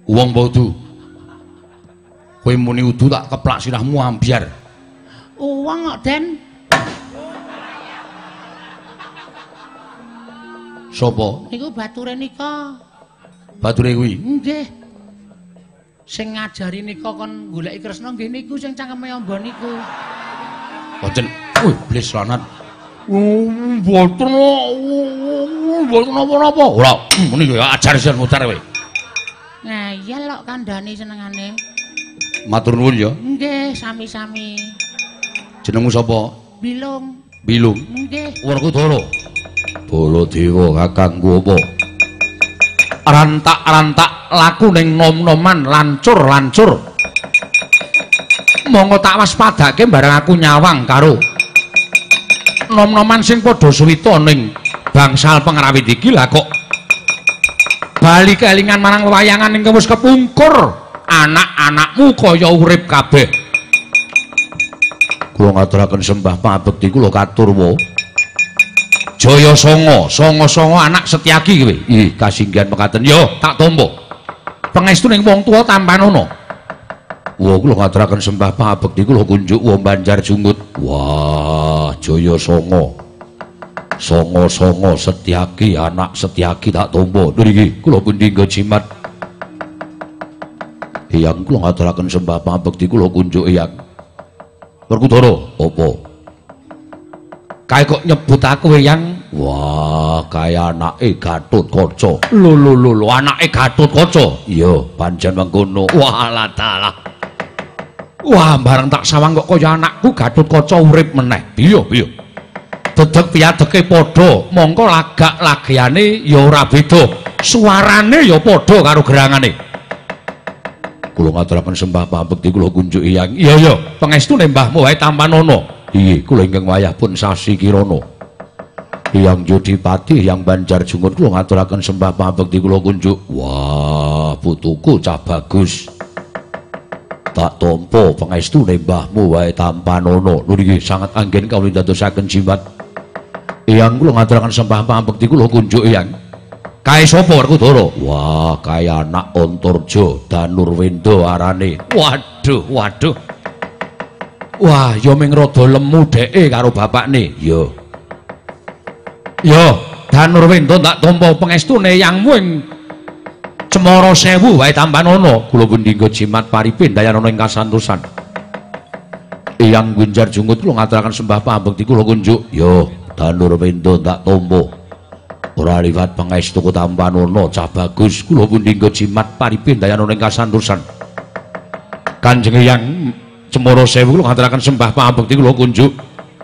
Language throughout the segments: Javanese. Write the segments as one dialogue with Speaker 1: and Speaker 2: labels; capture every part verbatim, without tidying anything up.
Speaker 1: Wong Bodu. Kowe muni udu tak keplak sirahmu ambyar.
Speaker 2: Uwong kok, Den.
Speaker 1: Sopo?
Speaker 2: Niku bature nika.
Speaker 1: Bature kuwi.
Speaker 2: Nggih. Sing ngajari nika kon goleki Kresna nggih niku sing cangkeme amba niku.
Speaker 1: Boten. Wih, blis lanat. Boten. Boten napa-napa. Ora, muni ya ajar sen mutar kowe.
Speaker 2: Ngeyel kok kandhane senengane.
Speaker 1: Matur nuwun ya.
Speaker 2: Nggih, sami-sami.
Speaker 1: Jenengmu sapa?
Speaker 2: Bilung.
Speaker 1: Bilung.
Speaker 2: Nggih.
Speaker 1: Werkudara. Baladewa kakangku apa? Rantak-rantak laku ning nom-noman lancur-lancur. Monggo tak waspadake bareng aku nyawang karo nom-noman sing padha suwita ning bangsal pengrawit iki lah kok bali kelingan marang wayangan ing wis kepungkur. Anak-anakmu kaya urip kabeh. Kula ngaturaken sembah pabekti kula katur wa. Jaya Songo, Songo-songo anak Setyaki kowe. Ih, kasinggihan mekaten. Yo, tak tampa. Pangestu ning wong tuwa tampanono. Wah, kula ngaturaken sembah pabekti kula kunjuk wa Banjar Jungut. Wah, Jaya Songo. Songo-songo Setyaki anak Setyaki tak tampa. Lho iki kula pundi nggo jimat. Eyang kula ngaturaken sembah pabekti kula kunjuk Eyang. Werkudara, apa? Kae kok nyebut aku Eyang? Wah, kaya anake Gatotkaca. Lho lho lho, lho anake Gatotkaca. Iya, pancen mengkono. Wah, la dalah. Wah, bareng tak sawang kok kaya anakku Gatotkaca urip meneh. Piye, piye? Dedeg piadeke padha, mongko lagak lagiane ya ora beda. Suarane ya padha karo gerangane. Kula ngaturaken sembah pabekti kula kunjuk Eyang. Iya ya, pangestune mbahmu wae tampanono. Iya, kula ingkang wayah pun sasi kirana. Eyang Jodipati, Eyang Banjar Jungut kula ngaturaken sembah pabekti kula kunjuk. Wah, putuku cah bagus. Tak tampa pangestune mbahmu wae tampanono. Lho niki sangat anggen kawula dadosaken jimat. Eyang kula ngaturaken sembah pabekti kula kunjuk Eyang. Kae sapa Werkudara? Wah, kae anak Antarja Danurwenda arane. Waduh, waduh. Wah, ya ming rada lemu dheke karo bapakne. Ya. Ya, Danurwenda tak tampa pangestune yangmu ing Cemara Sewu wae tampanono. Kula pundi nggo jimat paripin dayanana ing kasantosan. Eyang Banjar Jungut kula ngaturaken sembah pabekti kula kunjuk. Ya, Danurwenda tak tampa. Ora liwat pangestuku tampanono cah bagus kula pundi nggo jimat paripin dayanana ing kasantosan. Kanjeng Eyang Cemara Sewu kula ngaturaken sembah pabekti kula kunjuk.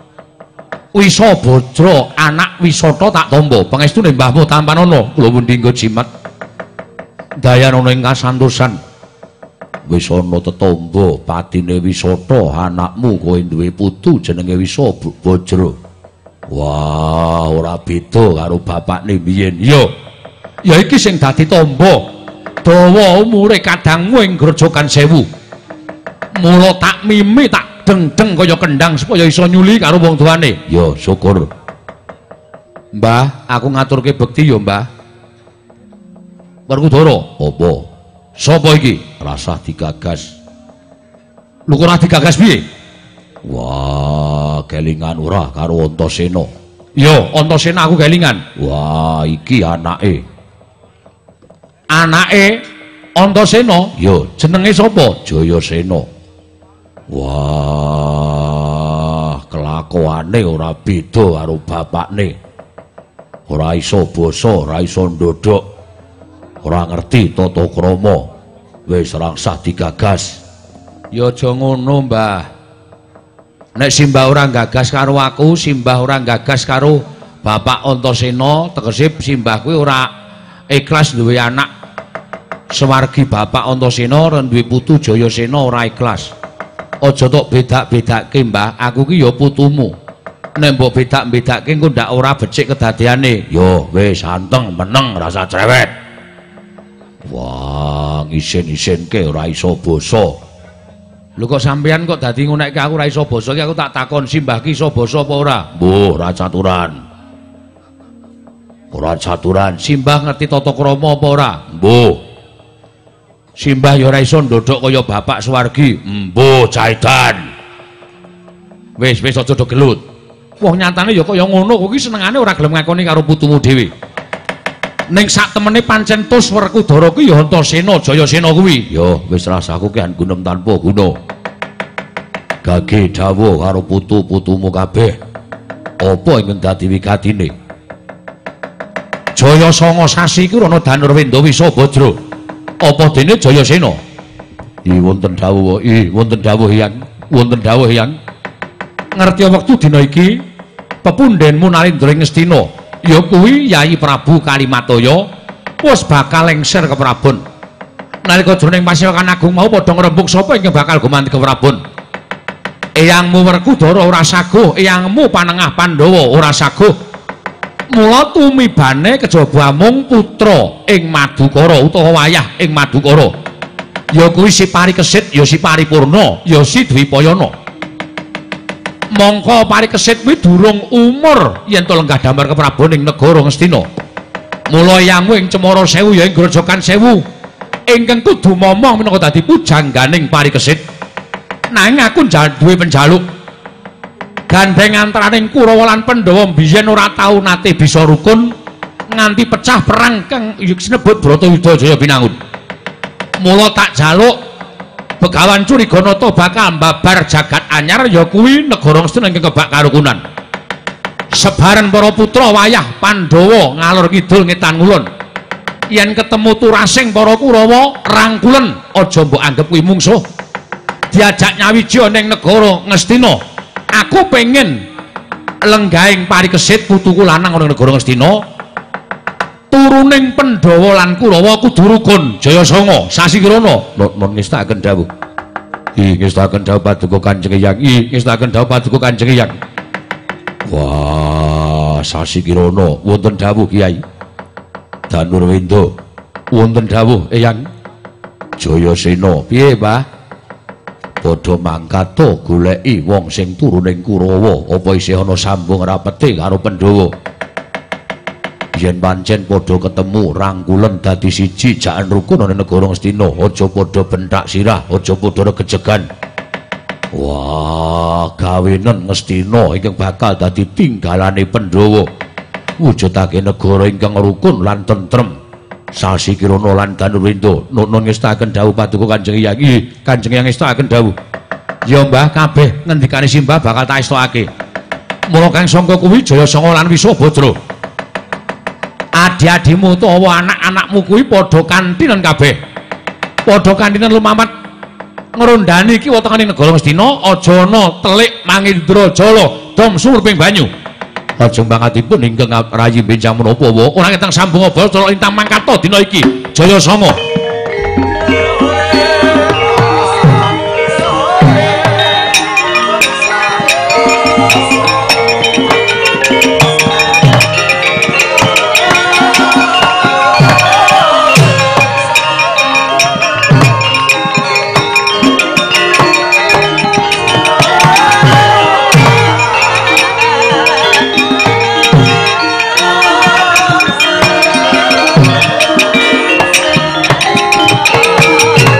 Speaker 1: Wisabadra anak Wisata tak tampa pangestune mbahmu tampanono kula pundi nggo jimat dayanana ing kasantosan. Wis ana tetamba patine Wisata anakmu kowe duwe putu jenenge Wisabadra. Wah, ora beda karo bapakne biyen. Iya. Ya iki sing dadi tamba. Dawa umure kadangmu ing Grojogan Sewu. Mula tak mimi tak deng-deng kaya kendang supaya iso nyuli karo wong tuane. Ya, syukur. Mbah, aku ngaturke bekti ya, Mbah. Werkudara, apa? Sapa iki? Rasah digagas. Lho kok ora digagas piye? Wah, kelingan ora karo Antasena. Yo, Antasena aku kelingan. Wah, iki anake. Anake Antasena? Yo, jenenge sapa? Jayasena. Wah, kelakuane ora beda karo bapakne. Ora iso basa, ora iso ndodhok. Ora ngerti tata krama. Wis rangsah digagas. Ya aja ngono, Mbah. Nek Simbah ora gagas karo aku, Simbah ora gagas karo Bapak Antasena, tegese Simbah kuwi ora ikhlas duwe anak sewargi Bapak Antasena lan duwe putu Jayasena ora ikhlas. Aja tok bedak-bedake, Mbah, aku ki ya putumu. Nek mbok bedak-bedake engko ndak ora becik kedadeane. Yo, wis anteng meneng rasa cerewet. Wah, ngisin-isinke ora iso basa. Lho kok sampean kok dadi ngunekke aku ora iso basa iki aku tak takon Simbah ki iso basa apa ora? Mbuh, ora caturan. Ora caturan. Simbah ngerti tata krama apa ora? Mbuh. Simbah ya ora iso ndodhok kaya bapak Suwargi. Embuh Caidan. Wis wis aja do gelut. Wong nyatane ya kaya ngono, kowe iki senengane ora gelem ngakoni karo putumu dhewe. Ning sak temene pancen tus Werkudara kuwi ya Antasena Jayasena kuwi. Ya wis rasaku ki an gunem tanpa guna. Gage dawuh karo putu-putumu kabeh. Apa ingkang dadi wigatine? Jayasanga sasi iku ana Danurwendra Wisabadra. Apa dene Jayasena? I wonten dawuh, i wonten dawuh Hyang, wonten dawuh Hyang. Ngerti wektu dina iki pepundhenmu Narendra Ngastina ya kuwi Yayi Prabu Kalimataya wis bakal lengser ke Prabon. Nalika jroning Pasewakan Agung mau padha ngrembug sapa ingkang bakal gumanti ke Prabon. Eyangmu Werkudara ora saguh, eyangmu Panengah Pandhawa ora saguh. Mula tumibane kejaba mung putra ing Madukara utawa wayah ing Madukara. Ya kuwi si Parikesit, ya si Paripurna, ya si Dwipayana. Mongko Parikesit kuwi durung umur yen to lenggah damar ke Prabon ing negara Ngastina. Mula eyangmu ing Cemara Sewu ya ing Grojogan Sewu ingkang kudu momong minangka dadi pujangganing Parikesit. Nanging aku duwe penjaluk. Gandeng antaraning Kurawa lan Pandhawa biyen ora tau nate bisa rukun nganti pecah perang kang sinebut Bratayuda Jaya Pinangun. Mula tak jaluk Begawan Curiganata bakal mbabar jagat anyar ya kuwi negara Ngastina ingkang kebak karukunan. Sebaran para putra wayah Pandhawa ngalor kidul ngetan ngulon. Yen ketemu turasing para Kurawa rangkulen aja mbok anggap kuwi mungsuh. Diajak nyawiji ning negara Ngastina. Aku pengen lenggahing Parikesit putuku lanang ana negara Ngastina. Turuning Pandhawa lan Kurawa kudu rukun. Jayasanga sasi kirana nun ngestaken dawuh. I ngestaken dawuh paduka Kanjeng Hyang. I ngestaken dawuh paduka Kanjeng Hyang. Wah, sasi kirana wonten dawuh Kyai. Danurwendra wonten dawuh Eyang. Jayasena piye, Pak? Padha mangkat to goleki wong sing turuning Kurawa apa isih ana sambung rapete karo Pandhawa. Yen pancen padha ketemu rangkulen dadi siji jakan rukun ana negara Ngastina, aja padha bentak sirah, aja padha regejegan. Wah, gawenen Ngastina ingkang bakal dadi tinggalane Pandhawa. Wujudake negara ingkang rukun lan tentrem. Sasi Kirana lan Danurwendra nun ngestaken dawuh paduka Kanjeng Hyang. Kanjeng Hyang ngestaken dawuh. Ya Mbah, kabeh ngendikane Simbah bakal tak estokake. Mula kang sangka kuwi Jayasanga lan Wisabadra. Adi-adimu utawa anak-anakmu kuwi padha kantinan kabeh. Padha kantinan lumamat ngrondani iki wetengane negara Ngastina, aja ana telik Mangindra Jala dom surping banyu. Lajeng pangkatipun ingkang rayi benjang menapa wae ora ketang sambung obal lintang mangkata dina iki. Jayasanga.
Speaker 3: Oh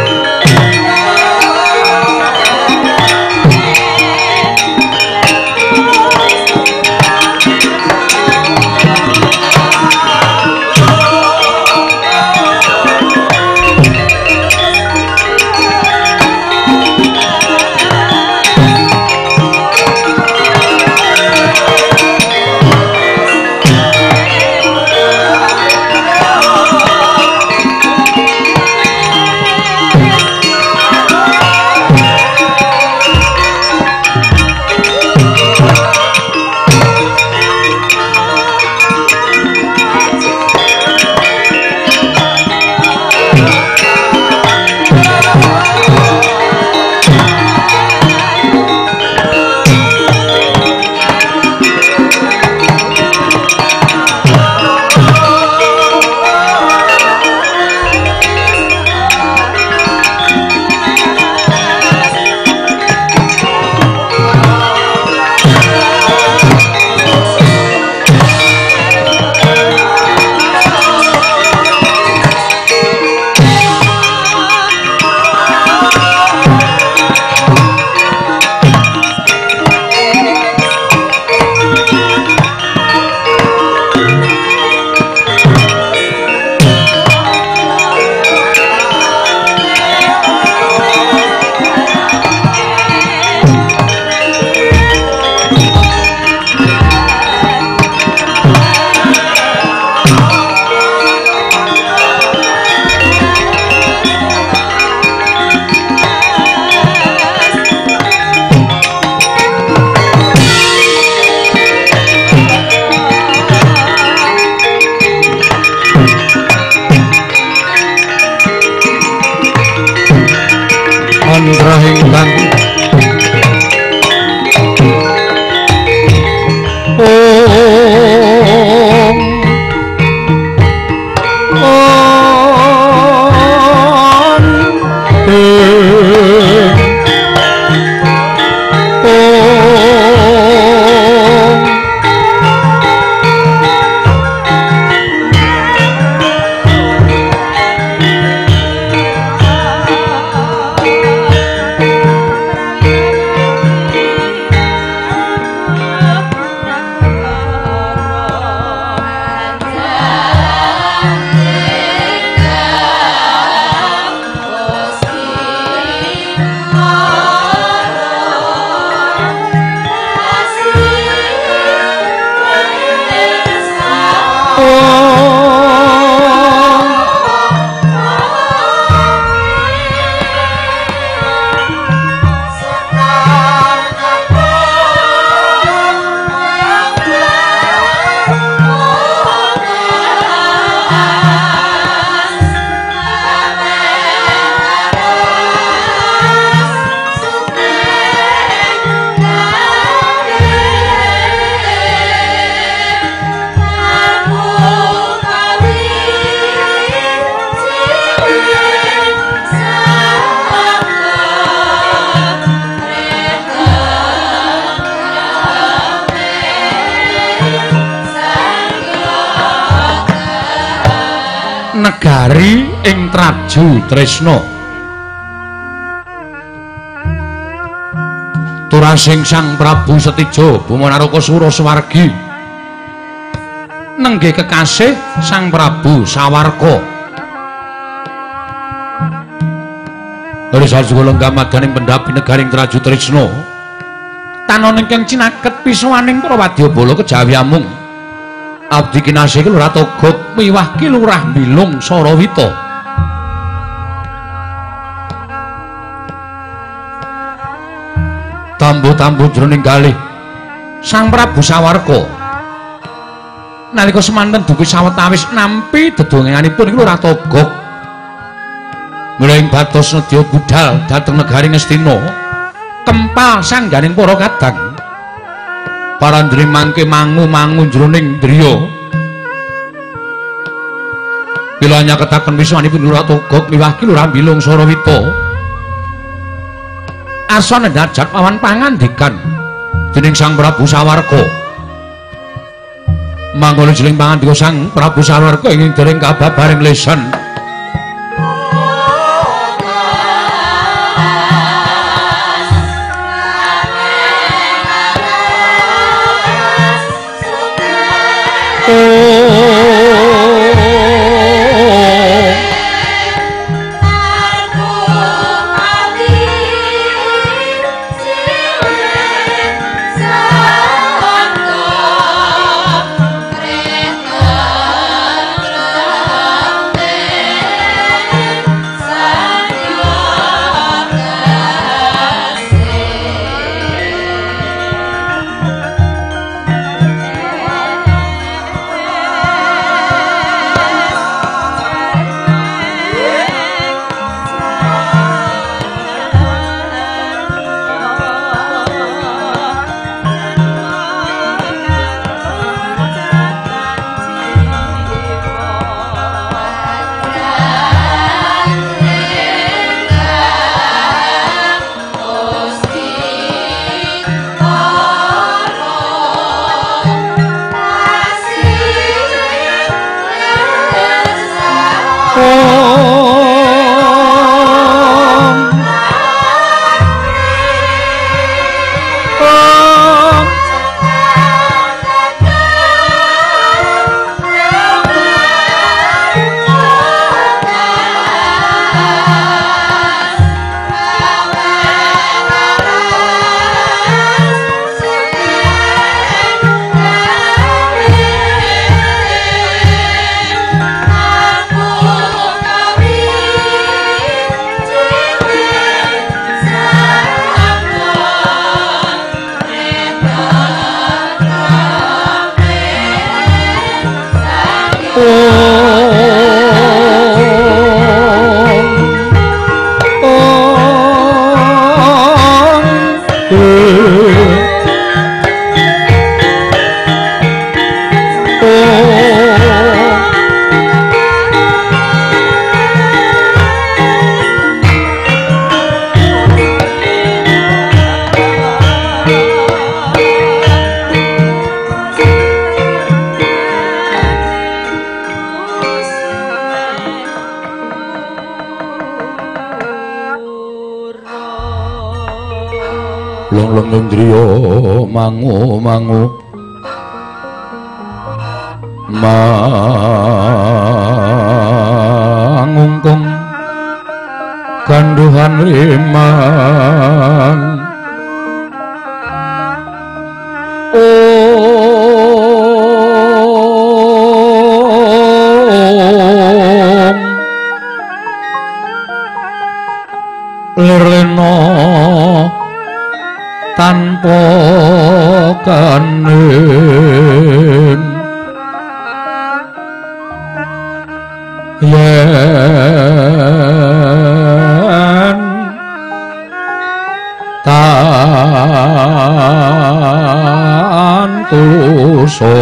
Speaker 1: Andra ingkang negari ing Traju Tresna turasing Sang Prabu Setija Bumanaraka Suraswargi nenggih kekasih Sang Prabu Sawarka dari sajuga lenggah madaning pendhapi negari ing Traju Tresna tanon ingkang cinaket pisuwaning para wadyabala kejawi amung abdi kinasih Lurah Togog miwah Ki Lurah Bilung Sarawita tambu-tambu jroning kalih Sang Prabu Sawarka nalika semanten dugi sawetawis nampi dedongenganipun Lurah Togog mulai batos nedya budhal dhateng negari Ngastina kempal sangganing para kadang parandri mangke mangu-mangu jroning driya bila nyaketaken wiswanipun Lurah Togog miwah Ki Lurah Bilung Sarawita asana ndajak pawan pangandikan dening Sang Prabu Sawarka mangkono jling pangandika Sang Prabu Sawarka ing dereng kababaring lesan long-long indriya mangu-mangu mangungkung kanduhan riman lirlena tanpa kanin yen tantuso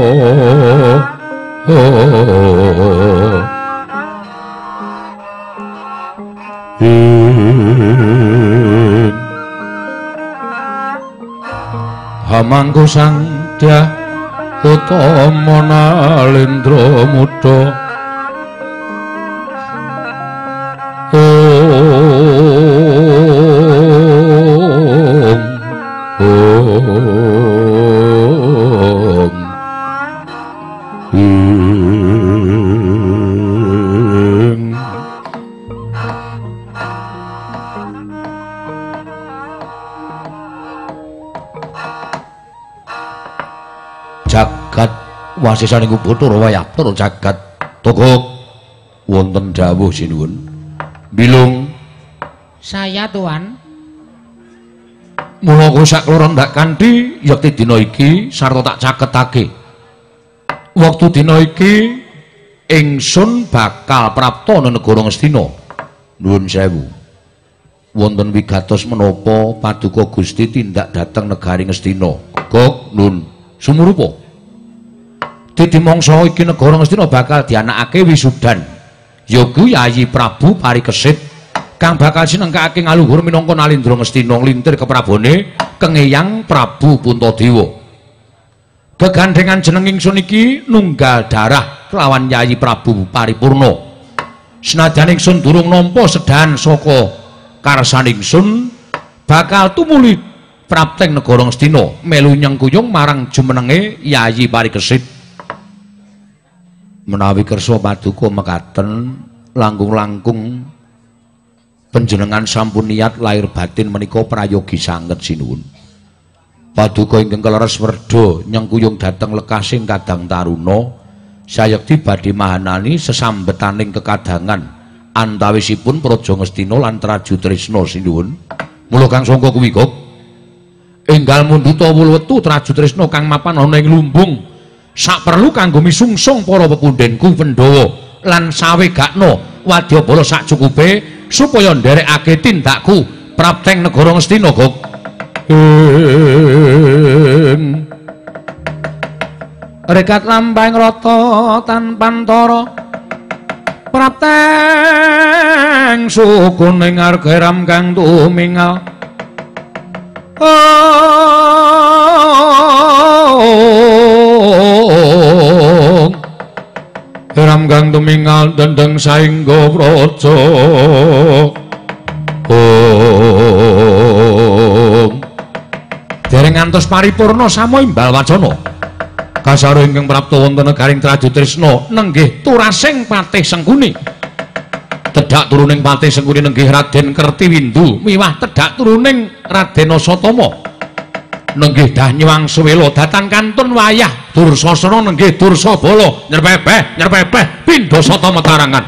Speaker 1: hamangku sang dyah utama nalendra muda om om ing jagat wasisaning Bathara Wayapura jagat togok wonten dawuh sinuwun bilung
Speaker 2: saya tuan
Speaker 1: mula kula sakloron ndak kanthi yekti dina iki sarta tak caketake wektu dina iki ingsun bakal prapta ing negara Ngastina nuwun sewu wonten wigatos menapa paduka Gusti tindak dhateng negari Ngastina gog nun sumurupa dadi mangsa iki negara Ngastina bakal dianakake wisudan yaku Yayi Prabu Parikesit kang bakal sinengkake ngaluhur minangka Nalendra Ngastina nglintir keprabone kengeyang Prabu Puntadewa gegandhengan jeneng ingsun iki nunggal darah kelawan Yayi Prabu Paripurna senadyan ingsun durung nampa sedahan saka karsaning ingsun bakal tumuli prapteng negara Ngastina melu nyengkuyung marang jumenenge Yayi Parikesit menawi kersa paduka mekaten langkung-langkung panjenengan sampun niat lahir batin menika prayogi sanget sinuwun paduka ingkang kaleres werda nyengkuyung dhateng lekasing kadang taruna sayekti badhe mahanani sesambetaning kekadangan antawisipun Praja Ngastina lan Trajutresna sinuwun mula kang sangka kuwi kok enggal mundhuta wulwetu Trajutresna kang mapan ana ing lumbung sak perlu kanggo misungsung para pepundhenku Pandhawa lan sawegakna wadyabala sak cukupe supaya nderekake tindakku prapteng negara Ngastina kok ing rekat lampahing rata tanpantara prapteng sukuning argeram kang tumingal Ram kang tumingal dendeng saengga praja Om dereng ngantos paripurna samoimbal wacana kasaro ingkang prapta wonten negaring Trajutresna nenggih turasing Patih Sengkuni tedhak turuning Patih Sengkuni nenggih Raden Kertiwindu miwah tedhak turuning Raden Asatama nenggih Danyuwang Suwela datan kantun wayah Dursasana nenggih Dursabala nyerpepeh nyerpepeh pindha sata matarangan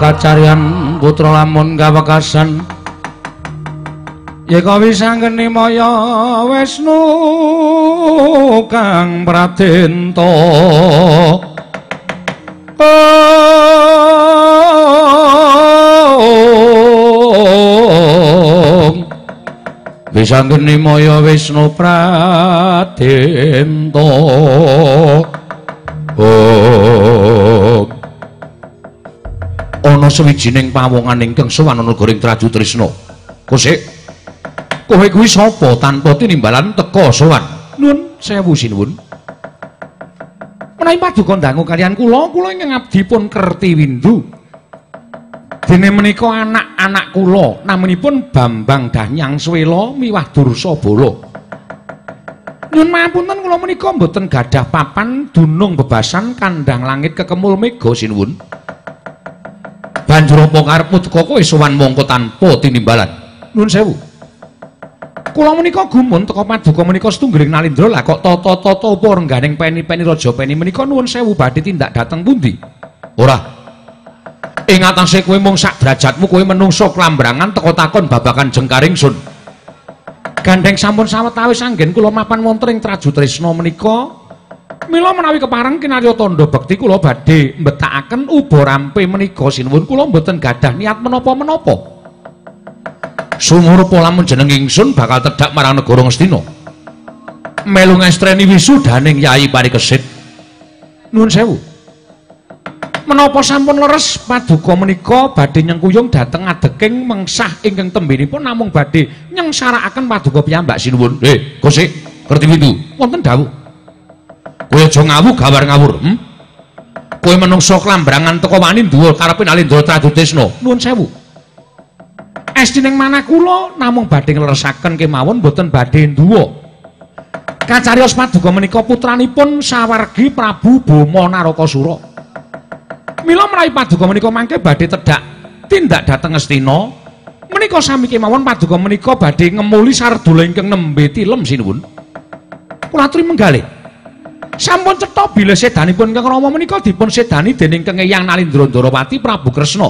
Speaker 1: kacarian putra lamun kawekasan yeka wisanggeni maya Wisnu kang pratenta wisanggeni maya Wisnu pratenta ana sawijining pawongan ingkang sowan ana Goring Traju Trisna. Kosik, kowe kuwi sapa tanpa tinimbalan teka sowan? Nuwun sewu sinuwun. Menawi paduka dangu kaliyan kula, kula ingkang abdi pun kerti windu. Dene menika anak-anak kula namanipun Bambang Danyang Swela miwah Dursabala. Nyun mapunten kula menika mboten gadah papan dunung bebasan kandhang langit kekemul mega sinuwun. Banjur apa karepmu teka kowe sowan mongko tanpa tinimbalan? Nuwun sewu. Kula menika gumun teka paduka menika setunggiling nalindra lah kok tata-tata apa rengganing peni-peni raja peni menika nuwun sewu badhe tindak dhateng pundi? Ora. Ing atase kowe mung sak derajatmu kowe menungso klambrangan teka takon babakan Jengkaring Sun. Gandeng sampun sawetawis anggen kula mapan wonten ing Traju Trisna menika. Mila menawi kepareng kinarya tandha bekti kula badhe mbetakaken uba rampe menika sinuwun kula mboten gadah niat menapa-menapa. Sumurupa lamun jeneng ingsun bakal tedhak marang negara Ngastina. Melu ngestreni wisudaning Yayi Parikesit. Nuwun sewu. Menapa sampun leres paduka menika badhe nyengkuyung dhateng adeking mengsah ingkang tembinipun namung badhe nyengsarakaken paduka piyambak sinuwun. Eh, Gosik, kerti windu, wonten dawuh. Kowe aja ngawur gawar ngawur, hm? Kowe menungso klambrangan teka wani dhuwur karepe Nalindra Traju Trisna. Nuwun sewu. Estining manah kula namung badhe ngleresaken kemawon boten badhe nduwa. Kacarios paduka menika putranipun sawargi Prabu Bama Narakasura. Mila menawi paduka menika mangke badhe tedhak tindak dhateng Astina, menika sami kemawon paduka menika badhe ngemuli sardula ingkang nembe tilem sinuwun. Kula aturi menggalih. Sampun cetha bilih sedanipun Kang Rama menika dipun sedani dening Kang Eyang Nalindra Ndarawati Prabu Kresna.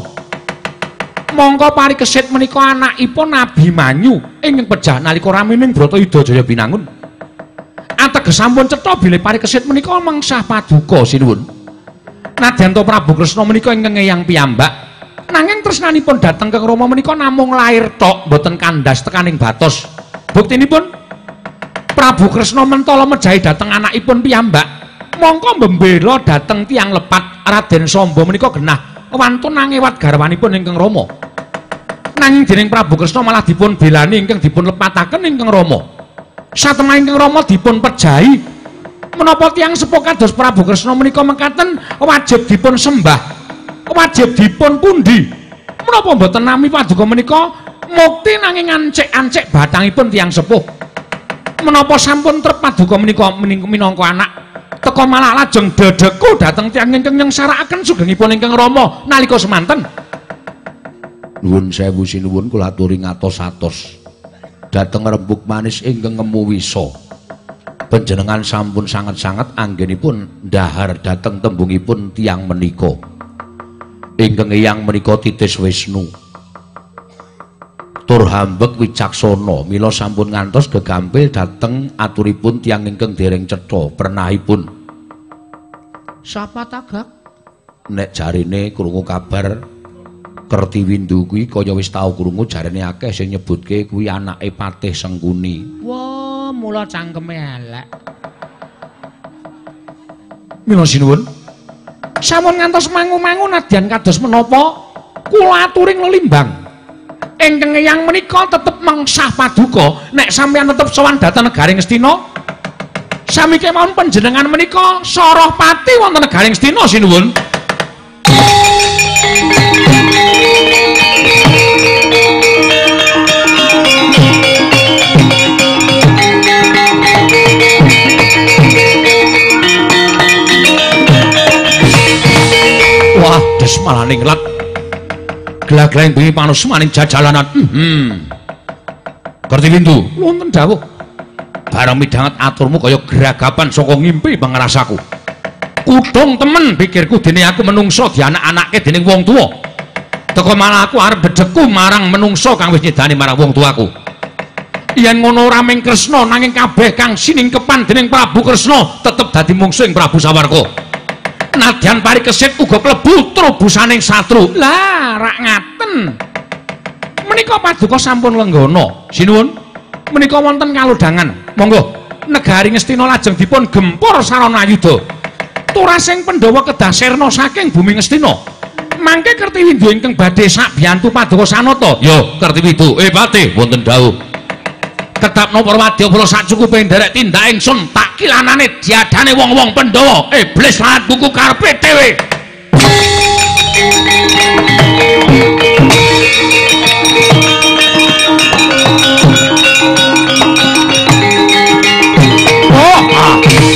Speaker 1: Mongko Parikesit menika anakipun Abimanyu ingkang pejah nalika ramining Bratayuda Jaya Binangun. Ateges sampun cetha bilih Parikesit menika mengsah paduka sinuwun. Nadyan to Prabu Kresna menika ingkang Eyang piyambak nanging tresnanipun dhateng Kang Rama menika namung lair tok boten kandhas tekaning batos. Buktinipun Prabu Kresna mentala mejahi dhateng anakipun piyambak mongko mbembela dhateng tiyang lepat Raden Samba menika genah wantun nangewat garwanipun ingkang Rama. Nanging dening Prabu Kresna malah dipun belani ingkang dipun lepataken ingkang Rama. Satemah ingkang Rama dipun pejahi menapa tiyang sepuh kados Prabu Kresna menika mekaten wajib dipun sembah, wajib dipun pundi. Menapa mboten nami paduka menika mukti nanging ancik-ancik batangipun tiyang sepuh. Menapa sampun trep paduka menika minangka anak teka malah lajeng dedeku dhateng tiyang ingkang nyengsarakaken sugengipun ingkang Rama nalika semanten. Nuwun sewu sinuwun kula aturi ngatos-atos dhateng rembug manis ingkang ngemu wisa. Panjenengan sampun sanget-sanget anggenipun ndhahar dhateng tembungipun tiyang menika. Ingkang Eyang menika Titis Wisnu. Tur hambek wicaksana mila sampun ngantos gegampil dhateng aturipun tiyang ingkang dereng cetha pernahipun. Sapa tagak? Nek jarine krungu kabar Kerti Windu kuwi kaya wis tau krungu jarine akeh sing nyebutke kuwi anake Patih Sengkuni. Wah, mula cangkeme elek. Mila sinuwun. Sampun ngantos mangu-mangu nadyan kados menapa kula aturing lelimbang. Ingkang Eyang menika tetep mengsah paduka nek sampeyan tetep sowan dhateng negaring Astina. Sami kemawon panjenengan menika Soroh Pati wonten negaring Astina sinuwun. Wah, des malah ningrat. Gelag-gelang bengi panus maning jajalanan. Hmm. Kerti Windu, wonten dawuh. Bareng midhanget aturmu kaya geragapan saka ngimpi pangrasaku. Kudung temen pikirku dene aku menungso dianak-anake dening wong tuwa. Teko malah aku arep bedheku marang menungso kang wis nyedani marang wong tuaku. Yen ngono ora mung Kresna nanging kabeh kang siningkepan dening Prabu Kresna tetep dadi mungsuh ing Prabu Sawarka. Nadyan parikesit uga klebu trubusaning satru. Lah, rak ngaten. Menika paduka sampun lenggana. Sinuwun, menika wonten kalodhangan. Monggo, negari Ngastina lajeng dipun gempur sarana ayuda. Turasing Pandhawa kedah sirna saking bumi Ngastina. Mangke Kertiwindu ingkang badhe sak biyantu paduka sanata. Ya, Kertiwindu, eh Patih wonten dawuh. Ketap napa wadyabala sacukupe nderek tindak ingsun tak kilanane diadane wong-wong Pandhawa. Iblis lan buku karepe dhewe. Oh, ah.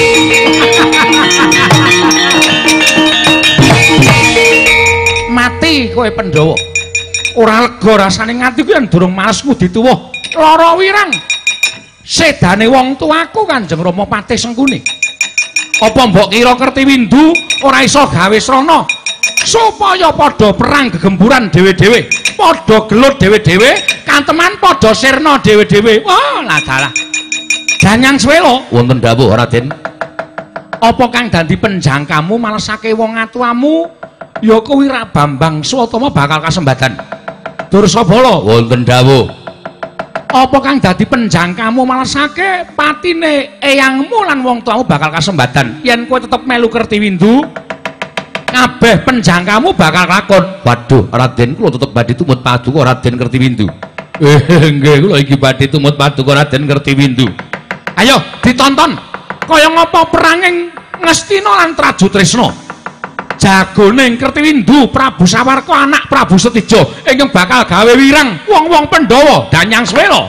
Speaker 1: Mati kowe Pandhawa. Ora lega rasane ngati kuwi yen durung males ngudi tuwuh lara wirang. Sedane wong tuaku Kanjeng Rama Patih Sengkuni. Apa mbok kira Kertiwindu ora iso gawe srana supaya padha perang gegemburan dhewe-dhewe, padha gelut dhewe-dhewe, kanteman padha sirna dhewe-dhewe. Wah, lah dalah. Danyang swela wonten dawuh Raden. Apa kang dadi penjangkamu malesake wong atuamu ya kuwi Rak Bambang Swatama bakal kasembadan. Dursabala wonten dawuh. Apa kang dadi penjangkamu malesake patine eyangmu lan wong tuamu bakal kasembadan. Yen kowe tetep melu Kertiwindu, kabeh penjangkamu bakal lakon. Waduh, Raden kula tetep badhe tumut paduka Raden Kertiwindu. Eh, nggih kula iki badhe tumut paduka Raden Kertiwindu. Ayo ditonton kaya ngapa peranging Ngastina lan Trajutresna. Jagone Kertiwindu Prabu Sawarka anak Prabu Setija ingkang bakal gawe wirang wong-wong Pandhawa. Danyang swela.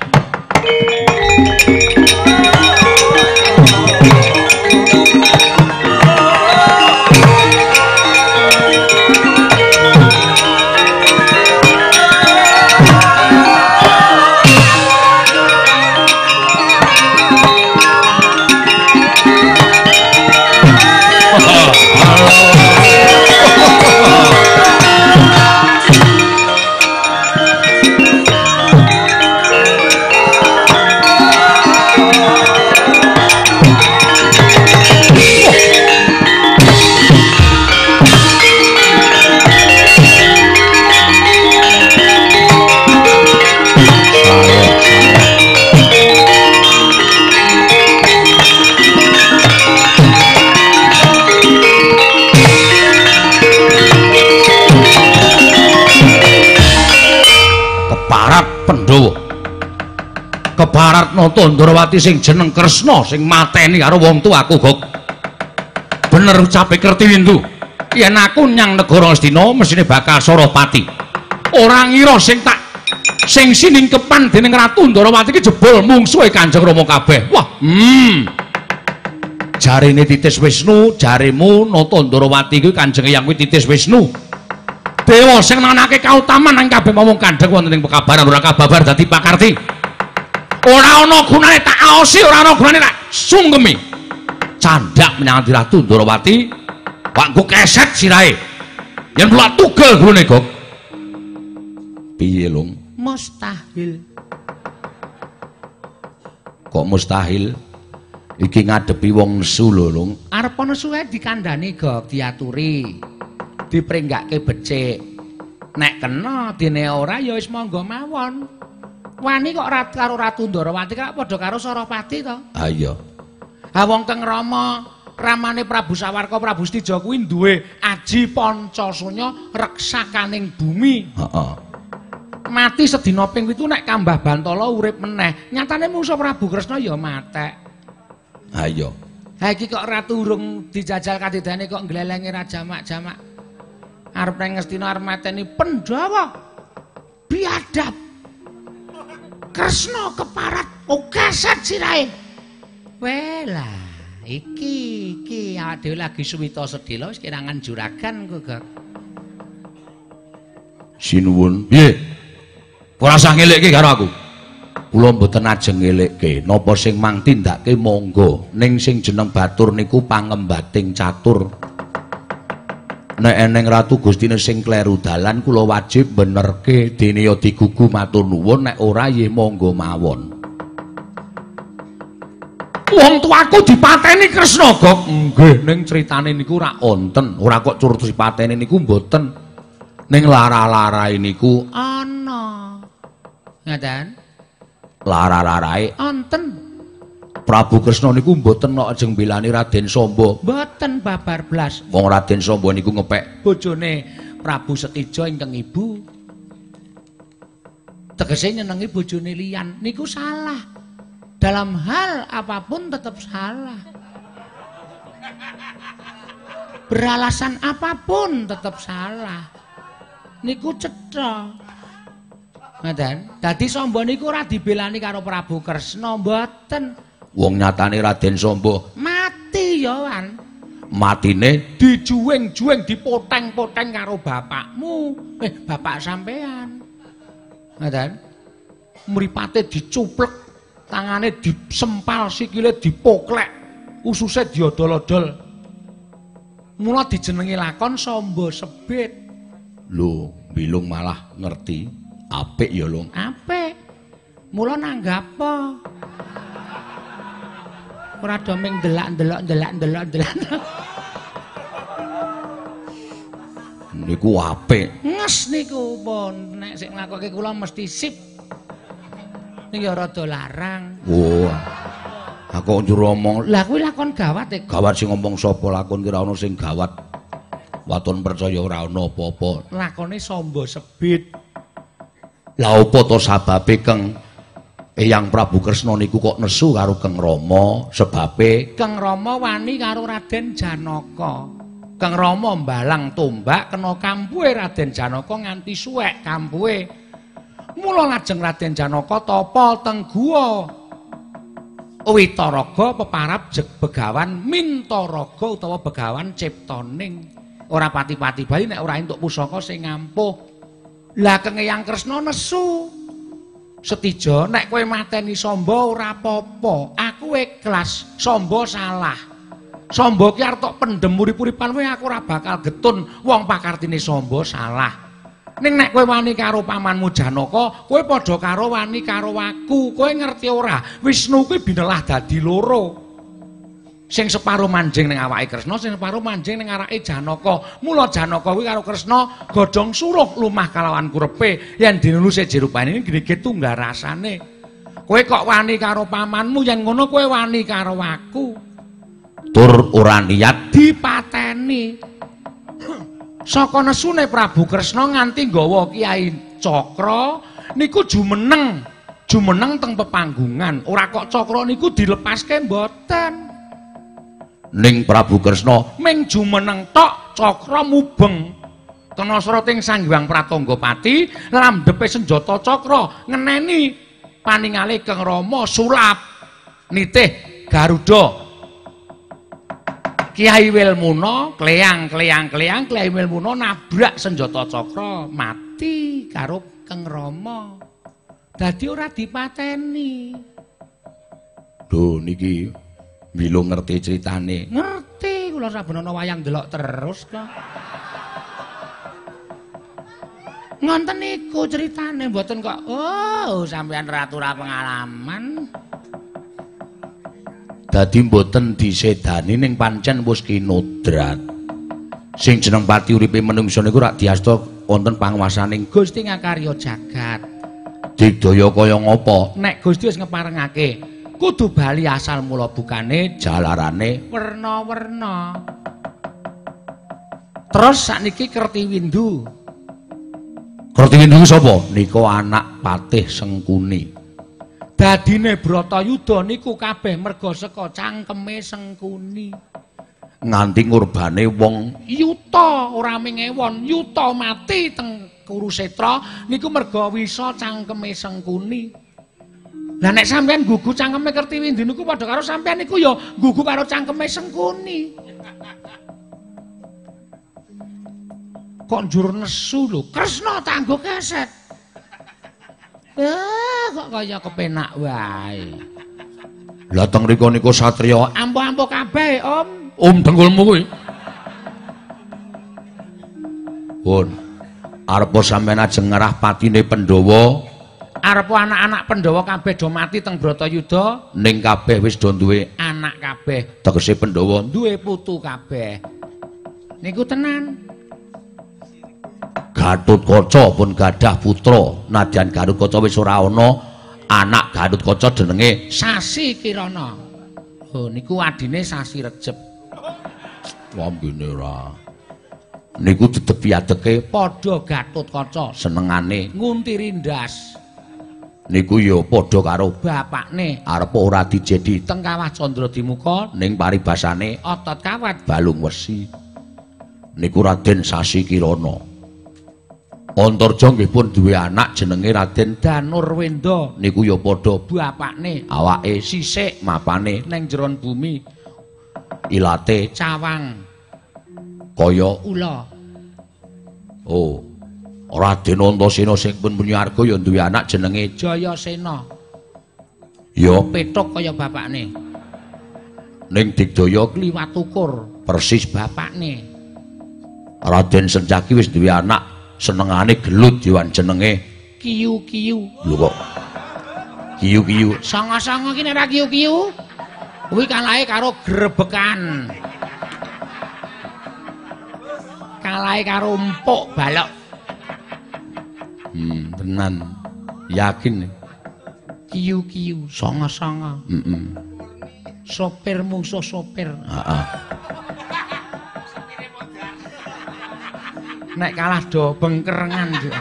Speaker 1: Pandhawa kebarat nata Ndrawati sing jeneng Kresna sing mateni karo wong tuaku Gok. Bener ucape Kertiwindu, yen aku nyang negara Astina mesine bakal Sarapati. Ora ngira sing tak sing siningkepan dening Ratu Ndrawati iki jebul mungsuhe Kanjeng Rama kabeh. Wah, hmm. Jarine Titis Wisnu, jarimu nata Ndrawati kuwi Kanjeng Eyang kuwi Titis Wisnu. Dewa sing nanake kautaman nang kabeh momong kandheng wonten ing pekabaran ora kababar dadi pakarti. Ora ana gunane tak aosi, ora ana gunane tak sungkemi. Candhak menyang Ratu Ndrawati, wak nggo keset sirahe. Yen kula tugel gurune Gok. Piye, Lung?
Speaker 2: Mustahil.
Speaker 1: Kok mustahil? Iki ngadepi wong nesu lho, Lung.
Speaker 2: Arep nesu ae dikandhani Gok, diaturi. Dipringgake becik. Nek kena dene ora ya wis monggo mawon. Wani kok rat karo Ratu Ndrawati kok padha karo Sarapati to?
Speaker 1: Ha iya.
Speaker 2: Ha wong Kang Rama, ramane Prabu Sawarka, Prabu Setija kuwi duwe aji Pancasunya reksakaning bumi.
Speaker 1: Heeh.
Speaker 2: Mati sedina ping pitu nek Kambah Bantala urip meneh. Nyatane mungsuh Prabu Kresna ya matek.
Speaker 1: Ha iya.
Speaker 2: Ha iki kok ratu urung dijajal kadidane kok nglelengi rajamak-jamak. Arep nang Ngastina arep mateni Pandhawa biadab. Kresna keparat okeset sirahe. Welah, iki iki awake dhewe lagi suwita sedhela wis kirangan juragan kok, Gak.
Speaker 1: Sinuwun. Piye? Ora usah ngelekke karo aku. Kula mboten ajeng ngelekke, napa sing mang tindake monggo, ning sing jeneng batur niku pangembating catur. nek eneng ratu Gustine sing kleru dalan kula wajib benerke dene ya digugu matur nuwun nek ora nggih monggo mawon. Wong tuaku dipateni Kresna, Gok. Nggih, ning critane niku ora wonten. Ora kok curut dipateni niku mboten. Ning lara-larae niku
Speaker 2: ana. Ngaten?
Speaker 1: Lara-larae
Speaker 2: wonten.
Speaker 1: Prabu Kresna niku mboten kok ajeng mbelani Raden Samba.
Speaker 2: Mboten babar blas.
Speaker 1: Wong Raden Samba niku ngepek
Speaker 2: bojone Prabu Setija ingkang ibu. Tegese nyenengi bojone liyan niku salah. Dalam hal apapun tetap salah. Beralasan apapun tetap salah. Niku cetha. Ngoten. Dadi Samba niku ora dibelani karo Prabu Kresna mboten.
Speaker 1: Wong nyatane Raden Samba
Speaker 2: mati ya wan.
Speaker 1: Matine
Speaker 2: dijuweng-juweng dipoteng-poteng karo bapakmu. Eh bapak sampean. Ngoten. Mripate dicuplek, tangane disempal, sikile dipoklek, ususe diodol-odol. Mula dijenengi lakon Samba Sebit.
Speaker 1: Lho, Bilung malah ngerti. Apik ya, Lung.
Speaker 2: Apik. Mula nanggapo. Ora do ming delak-delok delak-delok delak.
Speaker 1: Niku apik.
Speaker 2: Nges niku pun nek sing nglakoke kula mesti sip. Niki rada larang.
Speaker 1: Oh. Aku njur omong,
Speaker 2: lah kuwi lakon gawat e.
Speaker 1: Gawat sing ngomong sapa lakon ki ora ono sing gawat. Waton percaya ora ono apa-apa.
Speaker 2: Lakone Samba Sebit.
Speaker 1: Lah apa to sababe Keng Eyang Prabu Kresna niku kok nesu karo Keng Rama? Sebabe
Speaker 2: Keng Rama wani karo Raden Janaka. Keng Rama mbalang tombak kena kampuhe Raden Janaka nganti suwek kampuhe. Mula lajeng Raden Janaka tapa teng guwa Witaraga peparab jeg begawan Mintaraga utawa begawan ciptaning. Ora pati-pati bayi nek ora entuk pusaka sing ngampuh. Lah Keng Eyang Kresna nesu. Setija nek kowe mateni Samba ora apa-apa. Aku ikhlas. Samba salah. Samba ki arep tok pendem urip-uripan kowe aku ora bakal getun wong pakartine Samba salah. Ning nek kowe wani karo pamanmu Janaka, kowe padha karo wani karo aku. Kowe ngerti ora? Wisnu kuwi binelah dadi loro. Sing separo manjing ning awake Kresna, sing separo manjing ning arake Janaka. Mula Janaka kuwi karo Kresna godhong suruh lumah kalawan kurepe yen dinuluse jerupane greget tunggal rasane. Kowe kok wani karo pamanmu yen ngono kowe wani karo aku.
Speaker 1: Tur ora niat
Speaker 2: dipateni. Saka nesune Prabu Kresna nganti nggawa Kyai Cakra niku jumeneng. Jumeneng teng pepanggungan. Ora kok Cakra niku dilepaske mboten.
Speaker 1: Ning Prabu Kresna
Speaker 2: ming jumeneng tok Cakra mubeng. Kena srating Sanghyang Pratanggapati landhepe senjata Cakra ngeneni paningale Keng Rama sulap nitih Garuda. Kyai Wilmuna kleang kleang kleang Kyai Wilmuna nabrak senjata Cakra mati karo Keng Rama. Dadi ora dipateni.
Speaker 1: Lho niki Bilung ngerti ceritane.
Speaker 2: Ngerti, kula saben ana wayang delok terus kok. Ngonten niku ceritane mboten kok. Oh, sampean ratu ra pengalaman.
Speaker 1: Dadi mboten disedani ning pancen wis kinodrat. Sing jeneng pati uripe manungsa niku rak diasta wonten panguwasaning
Speaker 2: Gusti ngakarya jagat.
Speaker 1: Digdaya kaya ngapa?
Speaker 2: Nek Gusti wis ngeparengake kudu bali asal mula bukane
Speaker 1: jalarane
Speaker 2: werna-werna. Terus sakniki Kertiwindu.
Speaker 1: Kertiwindu sapa? Nika anak Patih Sengkuni.
Speaker 2: Dadine Bratayuda niku kabeh merga saka cangkeme Sengkuni.
Speaker 1: Nganti ngurbane wong
Speaker 2: yuta ora ming ewon, yuta mati teng Kurusetra niku merga wisa cangkeme Sengkuni. Lah nek sampean gugu cangkeme Kertiwindu niku padha karo sampean niku ya gugu karo cangkeme Sengkuni. Kok njur nesu lho, Kresna tanggo keset. Eh, kok kaya kepenak wae.
Speaker 1: Lah teng mriku niku satriya
Speaker 2: ampuh-ampuh kabeh, Om.
Speaker 1: Om dengkulmu kuwi. Pun arepa sampeyan ajeng ngerah patine Pandhawa.
Speaker 2: Arepa anak-anak Pandhawa kabeh do mati teng Bratayuda,
Speaker 1: ning kabeh wis do duwe
Speaker 2: anak kabeh.
Speaker 1: Tegese Pandhawa
Speaker 2: duwe putu kabeh. Niku tenan.
Speaker 1: Gatotkaca pun gadah putra, nadyan Gatotkaca wis ora ana, anak Gatotkaca jenenge
Speaker 2: Sasi Kirana. Oh niku adine Sasi Recep.
Speaker 1: Lambene ora. Niku dedep piadeke
Speaker 2: padha Gatotkaca
Speaker 1: senengane
Speaker 2: nguntiri ndas.
Speaker 1: Niku ya padha karo
Speaker 2: bapakne
Speaker 1: arep ora dijedi
Speaker 2: teng Kawah Candradimuka
Speaker 1: ning paribasane
Speaker 2: Otot Kawat
Speaker 1: Balung Wesi. Niku Raden Sasi Kirana. Antarja nggih pun duwe anak jenenge Raden Danurwenda. Niku ya padha
Speaker 2: bapakne
Speaker 1: awake sisik mapane
Speaker 2: ning jeron bumi.
Speaker 1: Ilate
Speaker 2: cawang
Speaker 1: kaya
Speaker 2: ula.
Speaker 1: Oh, Raden Antasena sing pun Munyarga ya duwe anak jenenge
Speaker 2: Jayasena.
Speaker 1: Ya
Speaker 2: petuk kaya bapakne.
Speaker 1: Ning Digdaya
Speaker 2: kliwat ukur
Speaker 1: persis
Speaker 2: bapakne.
Speaker 1: Raden Sencaki wis duwe anak senengane gelut diwan jenenge
Speaker 2: Kiyu-kiyu.
Speaker 1: Lho kok Kiyu-kiyu.
Speaker 2: Sanga-sanga ki nek ra kiyu-kiyu kuwi kalahe karo grebekan. Kalahe karo empuk balok.
Speaker 1: Hmm, tenan. Yakin.
Speaker 2: Kiyu-kiyu, sanga-sanga.
Speaker 1: Heeh.
Speaker 2: Sopir mungsuh sopir.
Speaker 1: Heeh.
Speaker 2: Nek kalah do bengkerengan juga.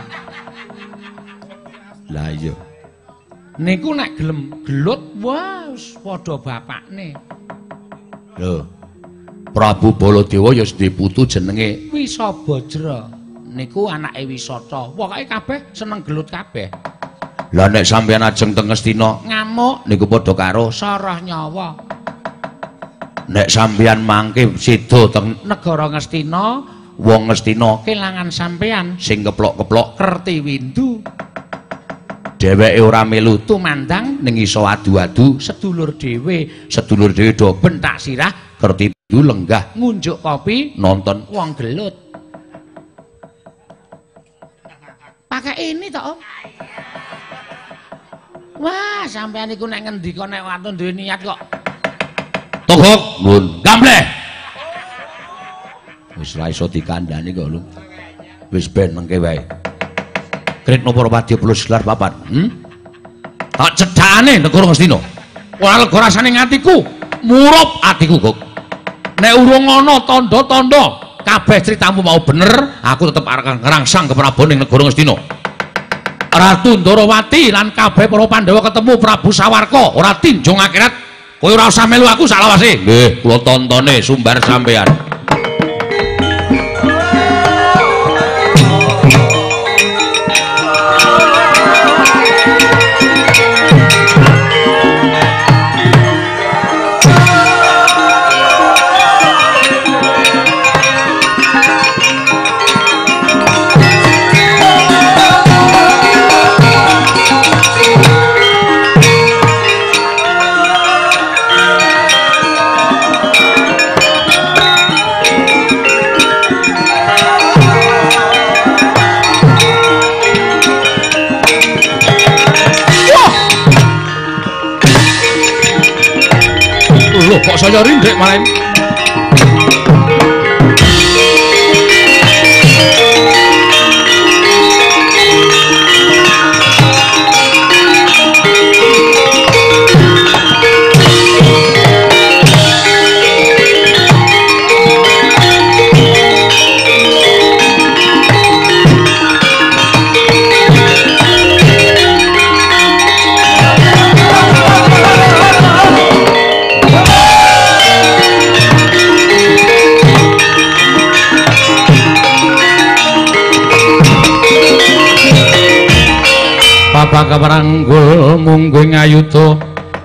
Speaker 1: Lah iya.
Speaker 2: Niku nek gelem gelut wah padha bapakne.
Speaker 1: Lho. Prabu Baladewa ya duwe putu jenenge
Speaker 2: Wisabajra. Niku anake Wisata. Pokoke kabeh seneng gelut kabeh.
Speaker 1: Lah nek sampeyan ajeng teng Ngastina
Speaker 2: ngamuk
Speaker 1: niku padha karo
Speaker 2: Sarah Nyawa.
Speaker 1: Nek sampeyan mangke sedo teng
Speaker 2: negara Ngastina,
Speaker 1: wong Ngastina
Speaker 2: kelangan sampeyan
Speaker 1: sing keplok-keplok
Speaker 2: Kertiwindu.
Speaker 1: Dheweke ora melu
Speaker 2: tumandang
Speaker 1: ning iso adu-adu
Speaker 2: sedulur dhewe,
Speaker 1: sedulur dhewe do
Speaker 2: bentak sirah
Speaker 1: Kertiwindu lenggah
Speaker 2: ngunjuk kopi
Speaker 1: nonton
Speaker 2: wong gelut. Pakai ini toh Om. Wah, sampean iku nek ngendika nek wonten duwe niat kok.
Speaker 1: Togok, nun, gambleh. Wis ra iso dikandhani kok lho. Wis ben mengke wae. Kritna Parapati plus gelar papat. Hmm? Tak cedhane negara Ngastina. Ora lega rasane ngatiku, murup atiku kok. Nek urung ana tandha-tandha kabeh critamu mau bener, aku tetep arep ngrangsang keprabon ning negara Ngastina. Ratu Ndarawati lan kabeh para Pandhawa ketemu Prabu Sawarka ora tinjung akhirat. Kowe ora usah melu aku salawase. Nggih, kula tontone sumbar sampean. Loh kok saya rindrik malah keparanggul mungguing ayuda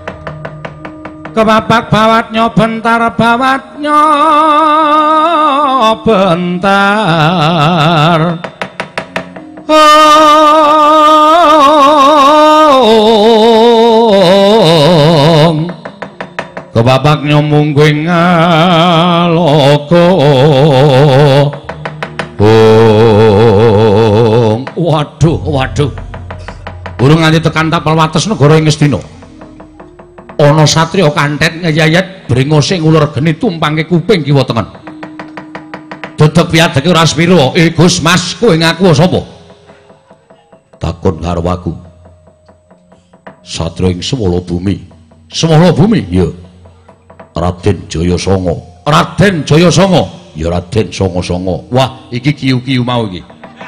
Speaker 1: kepapak bawatnya bentar bawatnya bentar oh kepapaknya mungguing aloka oh Waduh, waduh. Burung nganti tekan tapal wates negara ing Ngastina. Ana satriya kanthet ngeyayat brengose ngulur geni tumpangke kuping kiwa tengen. Dedeg piadeke ora sepiro. Eh Gus Mas, kowe ngaku sapa? Takon karo aku. Satriya ing Semala Bumi. Semala Bumi? Ya. Raden Jayasanga. Raden Jayasanga. Ya Raden Sanga-sanga. Wah, iki kiyu-kiyu mau iki.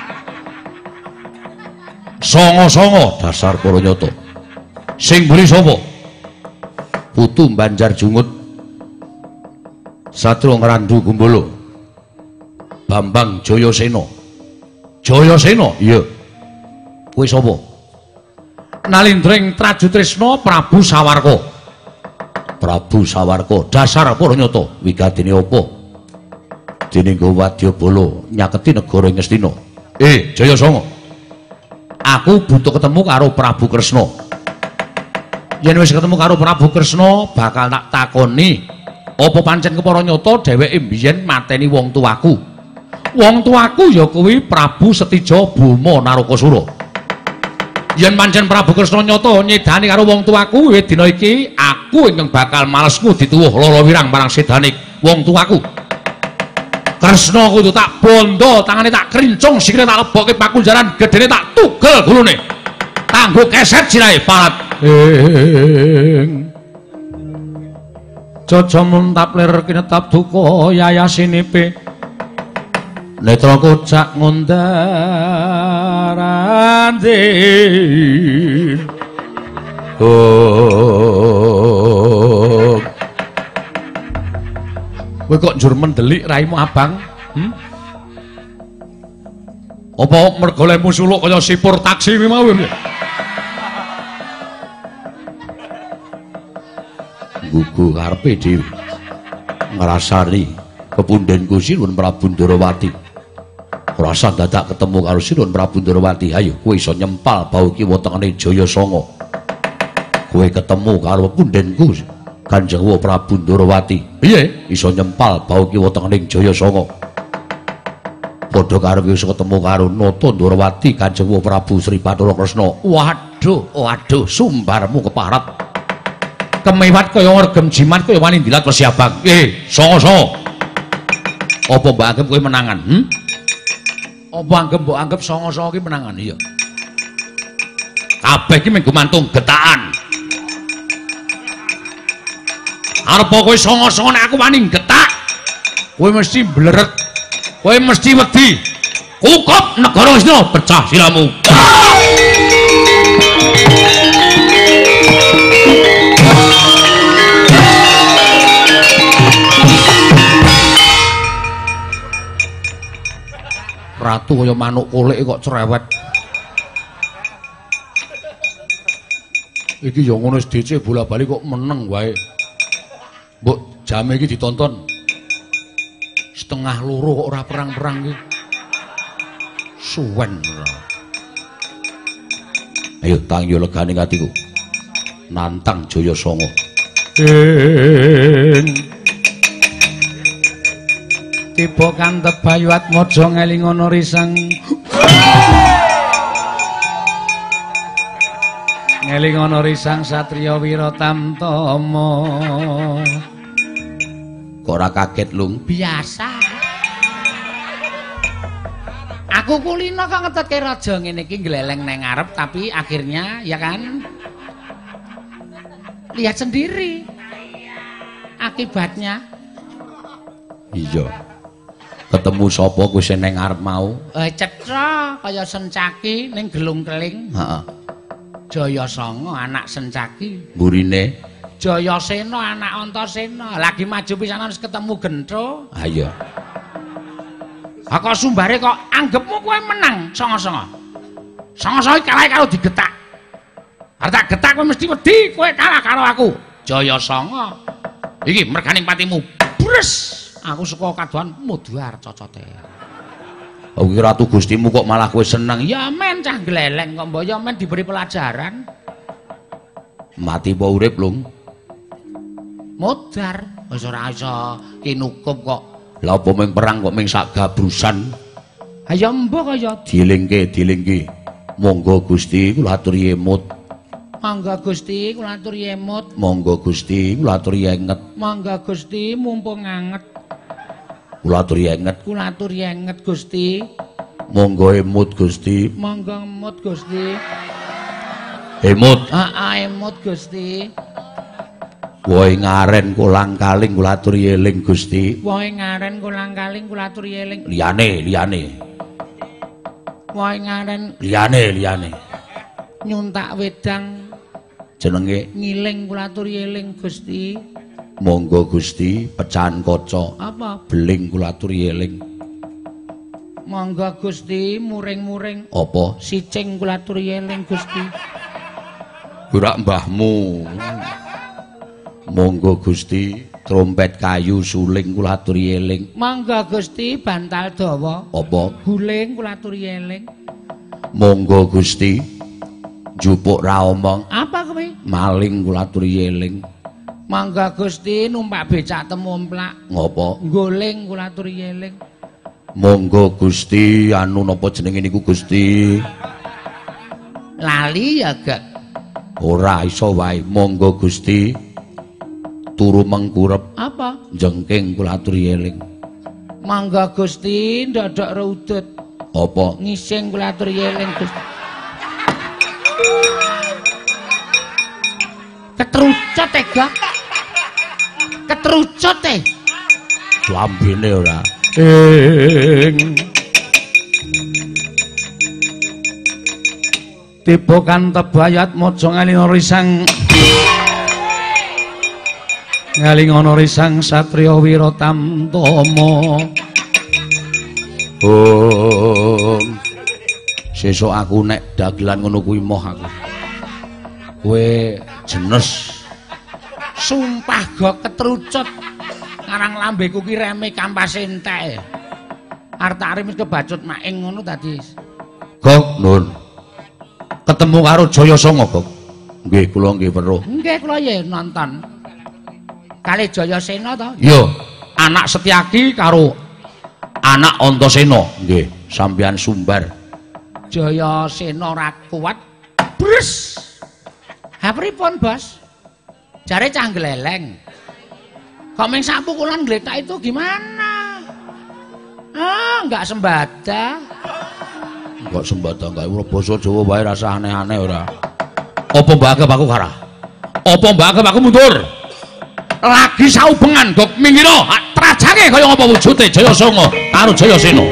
Speaker 1: Sanga-sanga dasar para nyata. Sing mburi sapa? Putu Banjar Jungut. Satriya ngrandu Gumbala. Bambang Jayasena. Jayasena? Iya. Kowe sapa? Nalindring Trajutrisna Prabu Sawarka. Prabu Sawarka dasar para nyata. Wigatine apa? Dene nggo wadyabala nyaketi negara ing Ngastina. Eh, Jayasanga. Aku butuh ketemu karo Prabu Kresna. Yen wis ketemu karo Prabu Kresna, bakal tak takoni, apa pancen kepara nyata dheweke mbiyen mateni wong tuaku. Wong tuaku ya kuwi Prabu Setija Boma Narakasura. Yen pancen Prabu Kresna nyata nyedani karo wong tuaku, wiwit dina iki aku ingkang bakal malesku dituwuh lara wirang marang sedanik wong tuaku. Kresna kudu tak bondo, tangane tak krincung, sikile tak lebokke pakunjaran, gedene tak tugel gulune. Kanggo keset sirahe parat. Ing Jaja muntap lir kinetap duka yayasinipe. Netra kocak ngundarande. Oh. Kowe kok njur mendelik raimu abang? Hmm? Apa mergo lemu suluk kaya sipur taksi kuwi mau? Gugu karepe dhewe ngrasani kepundhenku Sinuwun Prabu Ndarawati. Rasa dadak ketemu karo Sinuwun Prabu Ndarawati. Ayo kowe iso nyempal bau kiwa tengene Jayasanga. Kowe ketemu karo pundhenku Kanjeng Prabu Ndarawati. Piye? Iso nyempal bau kiwa tengene Jayasanga. Padha karo iso ketemu karo Nata Ndarawati Kanjeng Prabu Sri Bathara Kresna. Waduh, waduh, sumbarmu keparat. Kemewat kaya regem jimat kaya wani ndilat Wesi Abang. Eh, sanga-sanga. Apa mbok anggap kowe menangan? Hmm? Apa anggap mbok anggap sanga-sanga ki menangan? Iya. Kabeh ki mung gumantung getakan. Arep kowe sanga-sanga nek aku wani getak, kowe mesti bleret. Kowe mesti wedi. Kukup negara Wisnu pecah silamu. Ratu kaya manuk kulik kok cerewet. Iki ya ngono S D C bola-bali kok meneng wae. Mbok jame iki ditonton setengah loro kok ora perang-perang iki. Suwen ora. Ayo tangyo legane atiku. Nantang Jayasanga. Ing tiba kantep Bayu Atmaja ngelingono risang. Ngelingono risang satriya Wiratamtama. Kok ora kaget, Lung? Biasa. Aku kulino kok ngetutke raja ngene iki gleleng nang ngarep tapi akhirnya ya kan lihat sendiri akibatnya. Iya. Ketemu sapa kuwi sing nang ngarep mau? Eh cetha kaya Sencaki ning Gelung Keling. Heeh. Jayasanga anak Sencaki. Mburine Jayasena anak Antasena. Lagi maju pisanan wis ketemu Gentro. Ha iya. Ha kok sumbare kok anggepmu kowe menang sanga-sanga. Sanga-sanga kalah karo digetak. Arep tak getak kowe mesti wedi kowe kalah karo aku. Jayasanga. Iki merganing patimu. Bres. Aku suka kadohan muduar cocote. Oh iki ratu gustimu kok malah kowe seneng. Ya men cah gleleng kok mbok ya men diberi pelajaran. Mati apa urip, Lung? Mudar. Wis ora iso kinukup kok. Lah apa ming perang kok ming sak gabrusan?
Speaker 2: Ayo mbok kaya
Speaker 1: dilingke dilingke. Monggo Gusti kula aturi emut.
Speaker 2: Monggo Gusti kula aturi emut.
Speaker 1: Monggo Gusti kula aturi enget.
Speaker 2: Monggo Gusti mumpung anget.
Speaker 1: Kula aturi enget.
Speaker 2: Kula aturi enget Gusti.
Speaker 1: Monggo emut Gusti.
Speaker 2: Monggo emut Gusti.
Speaker 1: Emut.
Speaker 2: Heeh, emut Gusti.
Speaker 1: Woe ngaren kolang-kaling kula aturi eling Gusti.
Speaker 2: Woe ngaren kolang-kaling kula aturi eling.
Speaker 1: Liyane, liyane.
Speaker 2: Woe ngaren
Speaker 1: Liyane, liyane.
Speaker 2: nyuntak wedang
Speaker 1: Jenenge
Speaker 2: ngiling kula aturi eling Gusti.
Speaker 1: Monggo Gusti pecahan kaca.
Speaker 2: Apa?
Speaker 1: Beling kula aturi eling.
Speaker 2: Monggo Gusti muring-muring.
Speaker 1: Apa?
Speaker 2: Sicing kula aturi eling Gusti.
Speaker 1: Ora mbahmu. Monggo Gusti trompet kayu suling kula aturi eling.
Speaker 2: Monggo Gusti bantal dawa.
Speaker 1: Apa?
Speaker 2: Guling kula aturi eling.
Speaker 1: Monggo Gusti jupuk ra omong.
Speaker 2: Apa kuwi?
Speaker 1: Maling kula aturi eling.
Speaker 2: Monggo Gusti numpak becak temomplak.
Speaker 1: Ngopo?
Speaker 2: Guling kula aturi eling.
Speaker 1: Monggo Gusti anu napa jenenge niku Gusti?
Speaker 2: Lali ya gak.
Speaker 1: Ora iso wae. Monggo Gusti turu mengkurep.
Speaker 2: Apa?
Speaker 1: Jengking kula aturi eling.
Speaker 2: Monggo Gusti ndodok rudut.
Speaker 1: Apa?
Speaker 2: Ngising kula aturi eling Gusti. Ketrucut e gak. Ketrucut e.
Speaker 1: Lambene ora. Ing tiba kan tebayat maja ngalingana risang ngalingana risang satriya Wiratamtama. Oh sesuk aku nek dagelan ngono kuwi moh aku. Kowe jenes
Speaker 2: Sumpah gok ketrucut. Ngarang lambeku ki reme kampas entek. Arep-arep wis kebacut maing ngono tadi.
Speaker 1: Gok nun. Ketemu karo Jayasanga, Gok. Nggih, kula nggih weruh.
Speaker 2: Nggih, kula ya nonton. Kali Jayasena to?
Speaker 1: Yo, anak Setyaki karo anak Antasena. Nggih, sampeyan sumbar.
Speaker 2: Jayasena ora kuat. Bres. Ha pripun, Bos? Jare cah gleleng. Kok ming sak pukulan gletak itu gimana? Ah, enggak sembada.
Speaker 1: Enggak sembada enggak ora basa Jawa wae rasa aneh-aneh ora. Apa Mbak Agep aku kara? Apa Mbak Agep aku mundur? Lagi saubengan Gok minggiro, trajake kaya ngapa wujude Jayasanga karo Jayasena.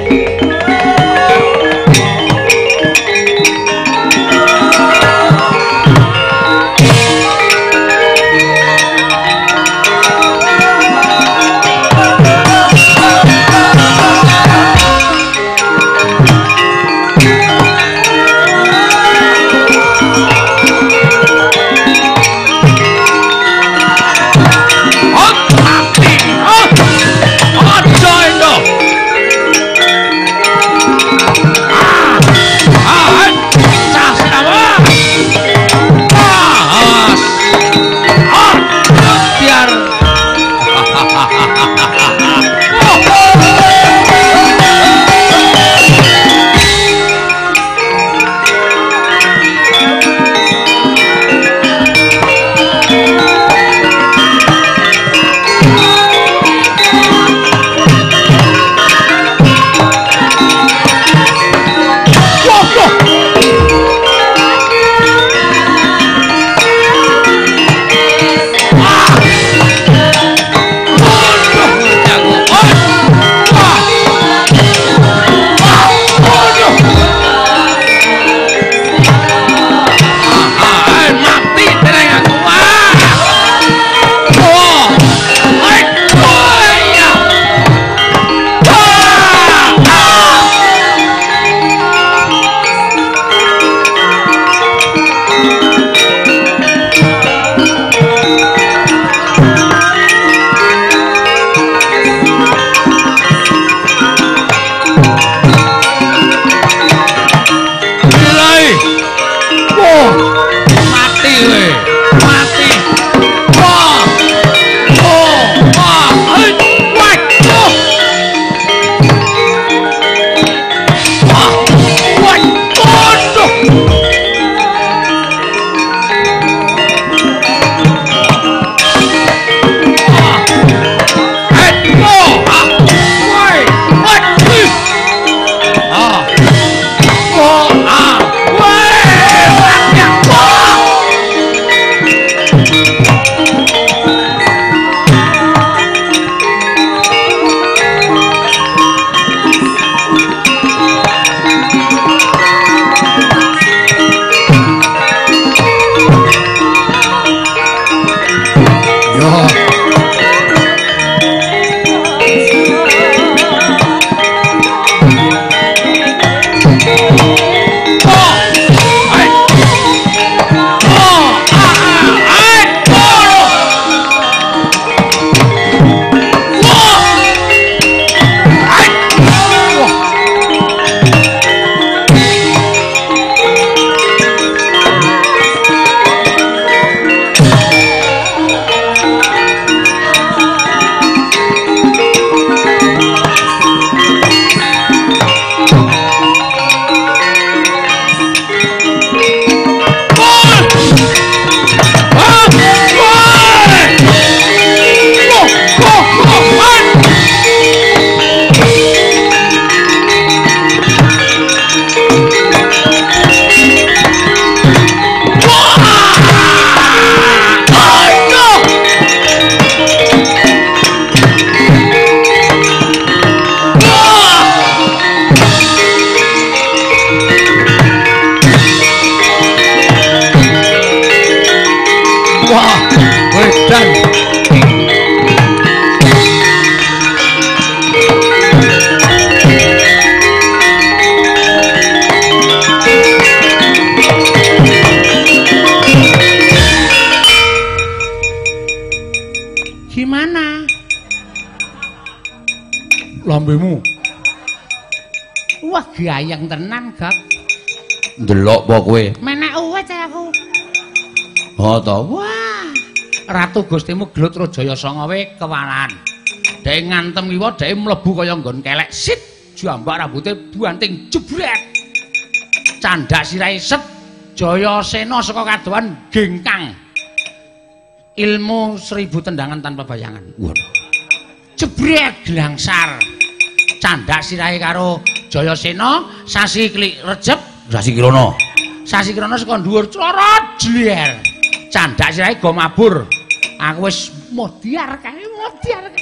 Speaker 2: Wah, gayeng tenan, Gak.
Speaker 1: Ndelok apa kowe?
Speaker 2: Menek uwit aku.
Speaker 1: Ha to.
Speaker 2: Wah. Ratu Gustimu Glut Rajaya Sangawe kewalan. Dhek ngantem liwa, dhek mlebu kaya nggon kelek. Sit, jambak rambute buanting jebret. Candak sirahe set. Jayasena saka kadohan gengkang. Ilmu seribu tendangan tanpa bayangan.
Speaker 1: Waduh.
Speaker 2: Jebret glangsar. Candak sirahe karo Jayasena sasi klik Recep,
Speaker 1: Sasi Kirana.
Speaker 2: Sasi Kirana saka dhuwur clorot jlier. Candak sirahe go mabur. Aku wis modiar kae, modiar kae.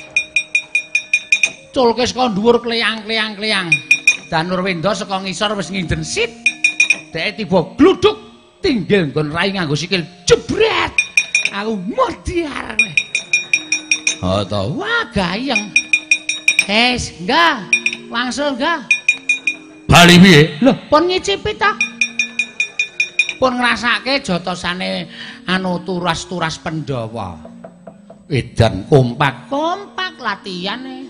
Speaker 2: Culke saka dhuwur kleyang-kleyang-kleyang. Danur Wenda saka ngisor wis nginden sit. Dhek tiba gluduk tinggil nggon rai nganggo sikil jebret. Aku modiar kowe.
Speaker 1: Ha to.
Speaker 2: Wah, gayeng. Hes, enggak. Wangsul enggak.
Speaker 1: Bali piye?
Speaker 2: Lho, pun ngicipi ta? Pun ngrasake jotosane anu turas-turas Pandhawa.
Speaker 1: Edan kompak.
Speaker 2: Kompak latihane.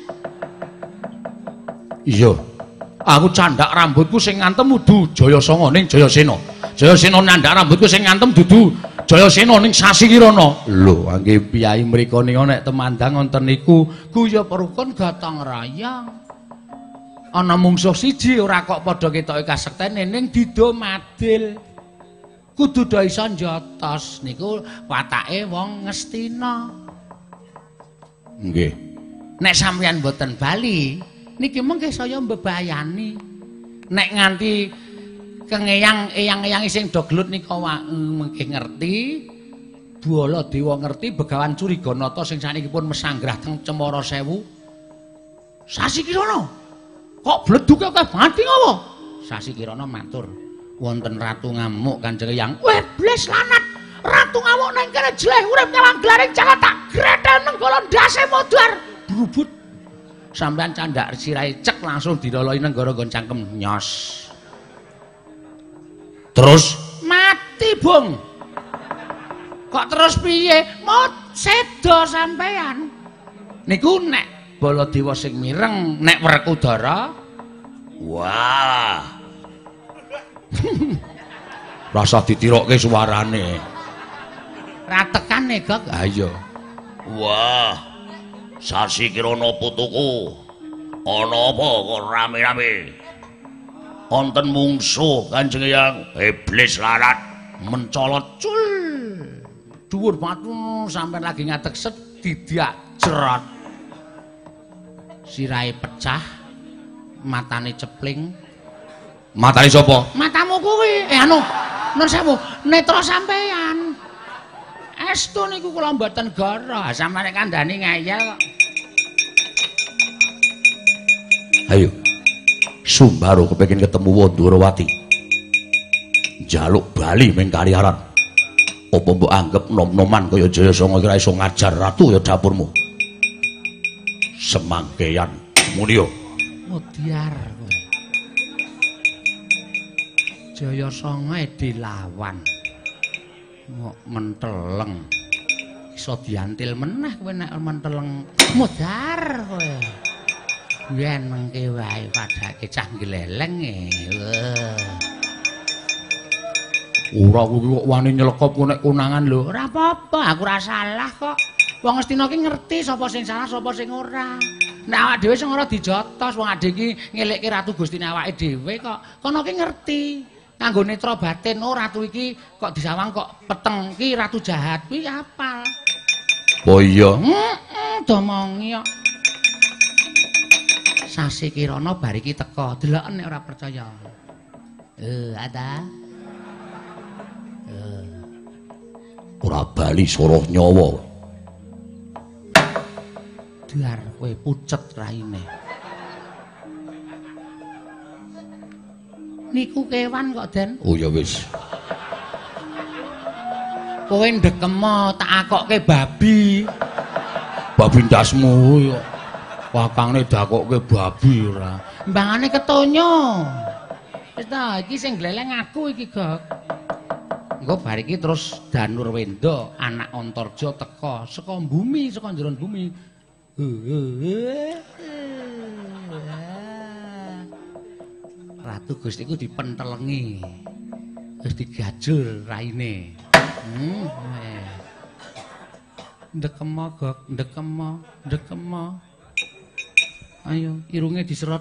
Speaker 1: Iya. Aku candak rambutku sing ngantem dudu Jayasanga ning Jayasena. Jayasena nyandak rambutku sing ngantem dudu Jayasena ning Sasi Kirana. Lho, angge piyai mriko ning nek temandang wonten niku
Speaker 2: Guya perukun gotong royong. Ana mungsuh siji ora kok padha ketoke kasektene ning dida madil. Kudu do iso njotos niku watake wong Ngastina.
Speaker 1: nggih.
Speaker 2: Nek sampeyan mboten bali, niki mengke saya mbebayani. Nek nganti kengeyang eyang-eyangi sing do glut nika mengke ngerti, Bala Dewa ngerti Begawan Curiganata sing sanikipun mesanggrah teng Cemara Sewu. Sasi Kirana. Kok bledhuke akeh mati apa? Sasi Kirana matur, wonten ratu ngamuk Kanjeng Eyang. Weh, bles lanat. Ratu ngamuk nang kene jleh urip nyawang glaring jangan tak gretel nenggala ndase modar. Brubut. Sampeyan candak sirahe cek langsung diloloi nenggara nggon cangkem nyos.
Speaker 1: Terus
Speaker 2: Mati, Bung. Kok terus piye? Mau sedo sampeyan. Niku nek Baladewa sing mireng, nek Werkudara,
Speaker 1: wah. Rasa ditirokke suarane.
Speaker 2: ra tekane, Gak.
Speaker 1: Ha iya. Wah. Sasi Kirana putuku. Ana apa kok rame-rame? Wonten mungsuh Kanjeng Eyang, iblis larat
Speaker 2: Mencolot cul. Dhuwur batu sampean lagi ngatek set didak jerat. Sirahe pecah, matane cepling.
Speaker 1: Matane sapa?
Speaker 2: Matamu kuwi. Eh anu, nun sewu, netra sampeyan. Estu niku kula mboten gara, sampeyan kandhani ngeyel kok.
Speaker 1: Ayo. Sumbaro kepengin ketemu Wandawati. Jaluk bali ming kaliaran. Apa mbok anggap nom-noman kaya Jayasanga kira iso ngajar ratu ya dapurmu. Semangkean mulya.
Speaker 2: Modiar kowe. Jayasanga dilawan. Kok menteleng. Iso diantil meneh kowe nek menteleng. Modiar kowe. Yen mengke wae padake cah gleleng e.
Speaker 1: Ora kuwi kok wani nyelekop nek konangan lho.
Speaker 2: Ora apa-apa, aku ora salah kok. Wong Astina ki ngerti sapa sing salah, sapa sing ora. Nek awak dhewe sing ora dijotos, wong adhe iki ngelekke ratu Gustine awake dhewe kok. Kono ki ngerti. Kanggo netra batin, oh ratu iki kok disawang kok peteng ki ratu jahat. Kuwi apal.
Speaker 1: Oh iya.
Speaker 2: Heeh, domongi kok. Sasi Kirana bar iki teka, deloken nek ora percaya. Eh, ada. Eh.
Speaker 1: Ora bali soroh nyawa.
Speaker 2: Dar kowe pucet raine. Niku kewan kok, Den.
Speaker 1: Oh ya wis.
Speaker 2: Kowe ndekemo tak akokke babi.
Speaker 1: Babi ndasmu ya. Wakangne dakokke babi ora.
Speaker 2: Mbangane ketonyo. Wis ta, iki sing gleleng aku iki, Gok. Engko bar iki terus Danur Wenda, anak Antarja teka saka bumi, saka njero bumi. Ratu Gustiku dipentelengi. Terus digajul raine. Hmm. Eh. Ndekema gok, ndekema, ndekema. Ayo, irunge diserot.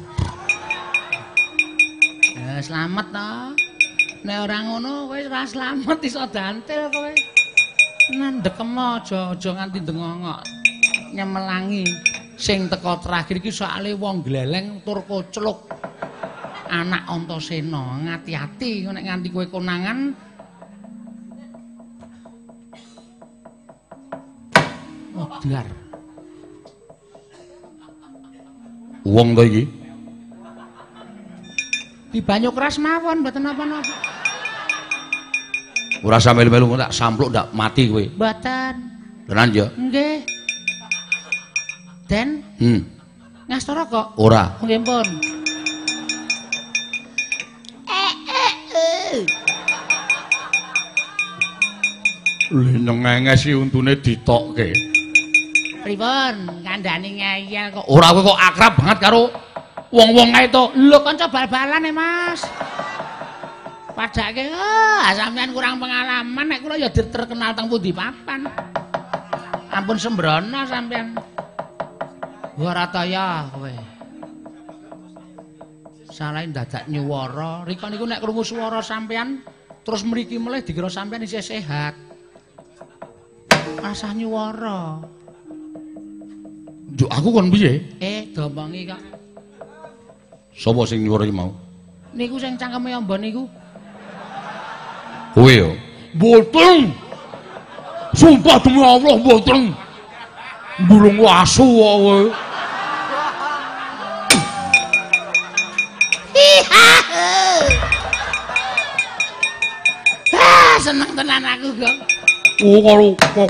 Speaker 2: Ya selamat to. Nek ora ngono kowe ora slamet iso dantil kowe. Nan ndekema aja aja nganti ndengongok. Nyemelangi. Sing teko terakhir iki soalé wong gleleng tur kocluk. Anak Antasena, ngati-ati nek nganti kowe konangan modar.
Speaker 1: Wong to iki?
Speaker 2: Di banyu keras mawon mboten napa-napa.
Speaker 1: Ora usah melu-melu tak sampluk ndak mati kowe.
Speaker 2: Mboten.
Speaker 1: Tenan ya?
Speaker 2: Nggih. Den?
Speaker 1: Hmm.
Speaker 2: Ngastara kok?
Speaker 1: Ora.
Speaker 2: Nggih pun.
Speaker 1: Leneng ngenges iki untune ditokke.
Speaker 2: Pripun? Kandhane ngeyel kok.
Speaker 1: Ora kowe kok akrab banget karo wong-wong kae to.
Speaker 2: Lho kanca bal-balan e, Mas. Padake ah sampean kurang pengalaman nek kula ya terkenal teng pundi papan. Ampun sembrono sampean. Warataya kowe. Salahe dadak nyuwara. Rika niku nek krungu swara sampean terus mriki melih dikira sampean isih sehat. Rasah nyuwara.
Speaker 1: Juk aku kon piye?
Speaker 2: Eh, dompongi kok.
Speaker 1: Sapa sing nyuwara iki mau?
Speaker 2: Niku sing cangkeme amba niku.
Speaker 1: Kowe yo. Mboten. Sumpah demi Allah mboten. Bulung asu kok kowe.
Speaker 2: Ah, seneng tenan aku, Gong.
Speaker 1: Oh karo kok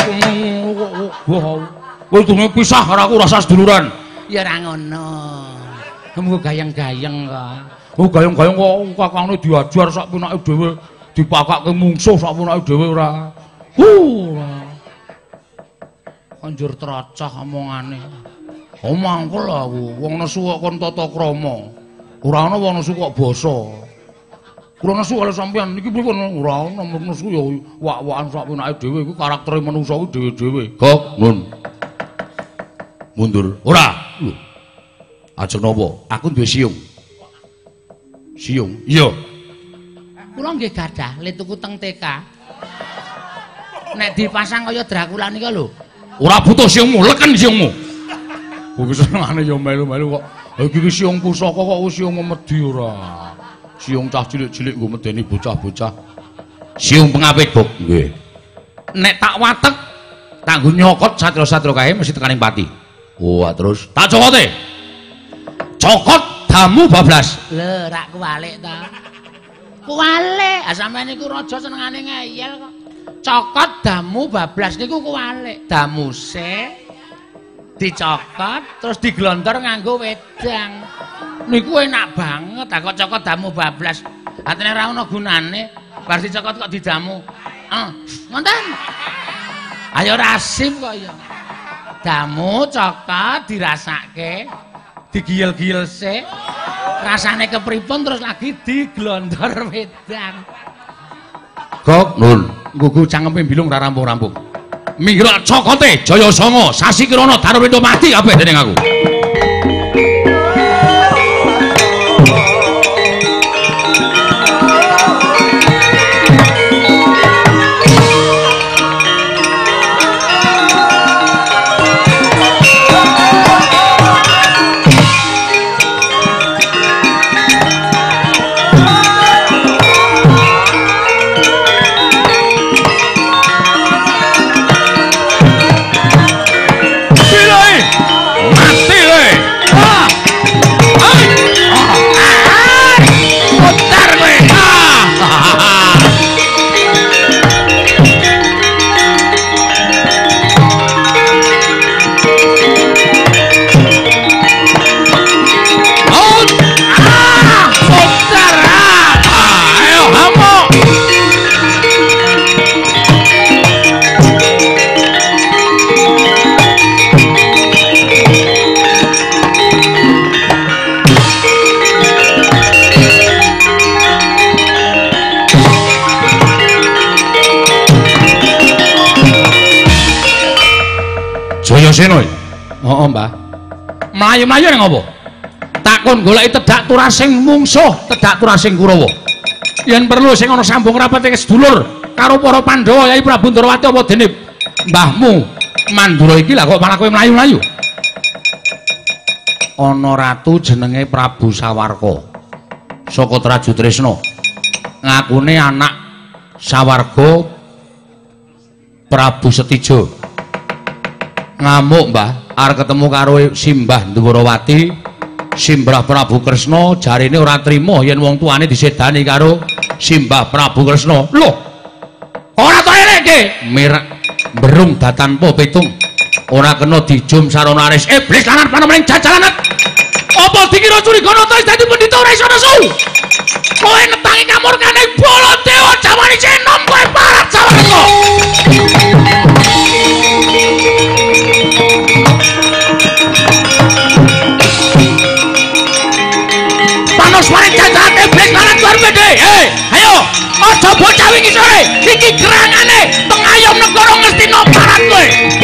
Speaker 1: kowe dunge pisah karo aku rasa seduluran.
Speaker 2: Ya ora ngono. Kamu gayeng-gayeng kok.
Speaker 1: Oh gayeng-gayeng kok kakangane diajar sak punake dhewe, dipakake mungsuh sak punake dhewe ora. Ora.
Speaker 2: Konjur trocoh omongane.
Speaker 1: Oh mangkel aku, wong nesu kok kon tata krama. Ora ana wong nesu kok basa. Kula nesu karo sampean niki pripun ora ana nesu ya wak-wakan sak punake dhewe iku karaktere manungsa kuwi dhewe-dhewe. Gok, nun. Mundur. Ora. Lho. Ajeng napa? Aku duwe siung. Siung? Iya.
Speaker 2: Kula nggih gadah le tuku teng T K. Nek dipasang kaya Dracula nika lho.
Speaker 1: Ora butuh siungmu, leken siungmu. Kok senengane ya melu-melu kok. Ha iki siung pusaka kok siung medhi ora. Siung cah cilik-cilik nggo medeni bocah-bocah. Siung pengapit, Bok. Nggih. Nek tak watek, tak nggo nyokot satria-satria kae mesti tekaning pati. Oh, terus tak cokote. Cokot damu bablas.
Speaker 2: Lho, rak kuwalik ta. Kuwalik. Ah sampeyan niku raja senengane ngeyel kok. Cokot damu bablas niku kuwalik. Damuse dicokot terus diglontor nganggo wedang. Niku enak banget. Ah kok cokot damu bablas. Atene ora ana gunane. Bar dicokot kok didamu. Ah, ngoten. Ayo rasip kok ya. Damu cokot dirasake. Digiyel-giyel sik. Rasane kepripun terus lagi diglontor wedang.
Speaker 1: Gok, nun. Nggugu cangkeme bilung ra rampung-rampung. Minggra cokote Jaya Sanga Sasi Kirana Darwinda mati kabeh dening aku. Mati Jayasena.
Speaker 2: Heeh, Mbah. Mlayu-mlayu ning apa? Takon goleki tedak turasing mungsuh, tedak turasing Kurawa. Yen perlu sing ana sambung rapat iki sedulur karo para Pandhawa Yai Prabu Ndrawati apa dene mbahmu Mandura iki lah kok malah kowe mlayu-mlayu. Ana ratu jenenge Prabu Sawarka saka Traju Tresna. Ngakune anak Sawarga Prabu Setija. Ngamuk, Mbah, arep ketemu karo Simbah Ndwarawati. Simbah Prabu Kresna jarine ora trima yen wong tuane disedani karo Simbah Prabu Kresna. Lho. Ora to eleke, mirak berung datanpa pitung. Ora kena dijum sarana aris iblis lanang paneming jajalanet. Apa dikira Curiganata dadi pendhita ora iso nesu? Kowe netangi kamurkane Baladewa jaman iki enom kowe parat Sawarga. Panos mari jajaran iblis lanang luar bedhe. Hei, ayo, aja bocah wingi sore. Iki gerangane pengayom negara Ngastina parat kowe.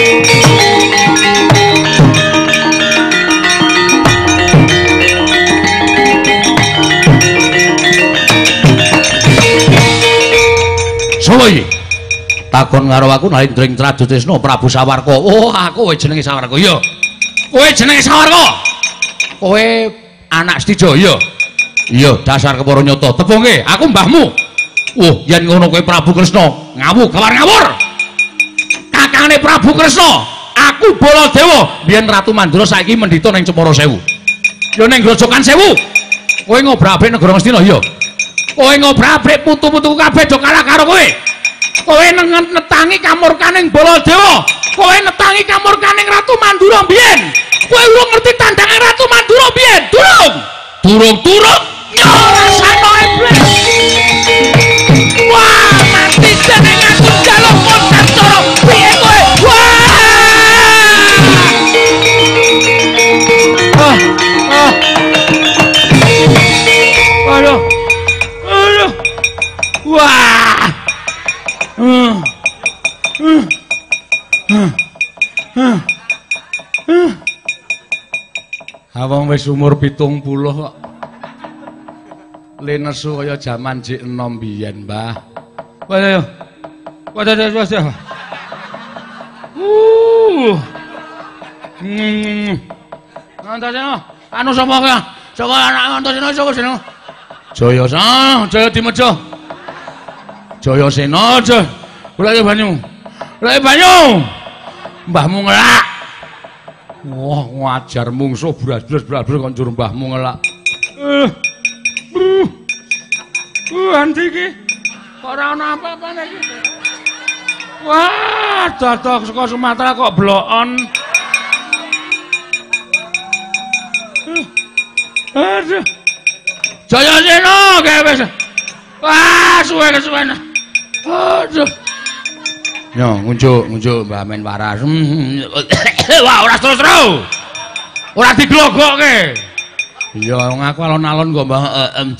Speaker 2: Sapa iki? Takon karo aku Narendring Traju Tresna Prabu Sawarka. Oh, aku kowe jenenge Sawarka. Iya. Kowe jenenge Sawarka. Kowe anak Setija, iya. Iya, dasar kepara nyata. Tepungke, aku mbahmu. Oh, yen ngono kowe Prabu Kresna, ngawu gawar ngawur. Kakangane Prabu Kresna, aku Baladewa, biyen Ratu Mandura saiki mendhita ning Cemara Sewu. Ya ning Grojogan Sewu. Kowe ngobrak-abrik negara Ngastina, iya. Kowe ngobrak-abrik putu-putuku kabeh do kalah karo kowe. Kowe netangi kamurkaning Baladewa. Kowe netangi kamurkaning Ratu Mandura biyen. Kowe urung ngerti tandange Ratu Mandura biyen? Durung. Durung-durung nyorasana iblis. Wah, mati jeneng aku jaluk kontak cara piye kowe? Wah! Ah, ah. Aduh. Aduh. Wah. Uh. Uh. Uh. Uh. Uh. Awang wis umur pitung puluh kok. Le nesu kaya jaman jek enom biyen, Mbah. Waduh. Waduh, waduh, waduh. Uh. Hmm. Antasena, anu sapa kowe? Saka anak Antasena sapa jeneng? Jayasena, Jaya Dimeja. Jayasena aja. Goleki banyu. Goleki banyu. Mbahmu ngelak. Wah, ngajar mungsuh bras-bras bras-bras kok njur mbahmu ngelak. Eh. Uh. Uh, anti iki. Kok ora ana apa-apane iki. Wah, dadak saka Sumatera kok blokon. Uh. Aduh. Jayasena gawe wis. Wah, suwe-suwen. Aduh. Yo, ngunjuk, ngunjuk Mbah Men waras. Wah, ora terus-terus. Ora diglogokke. Iya, wong aku alon-alon kok, Mbah.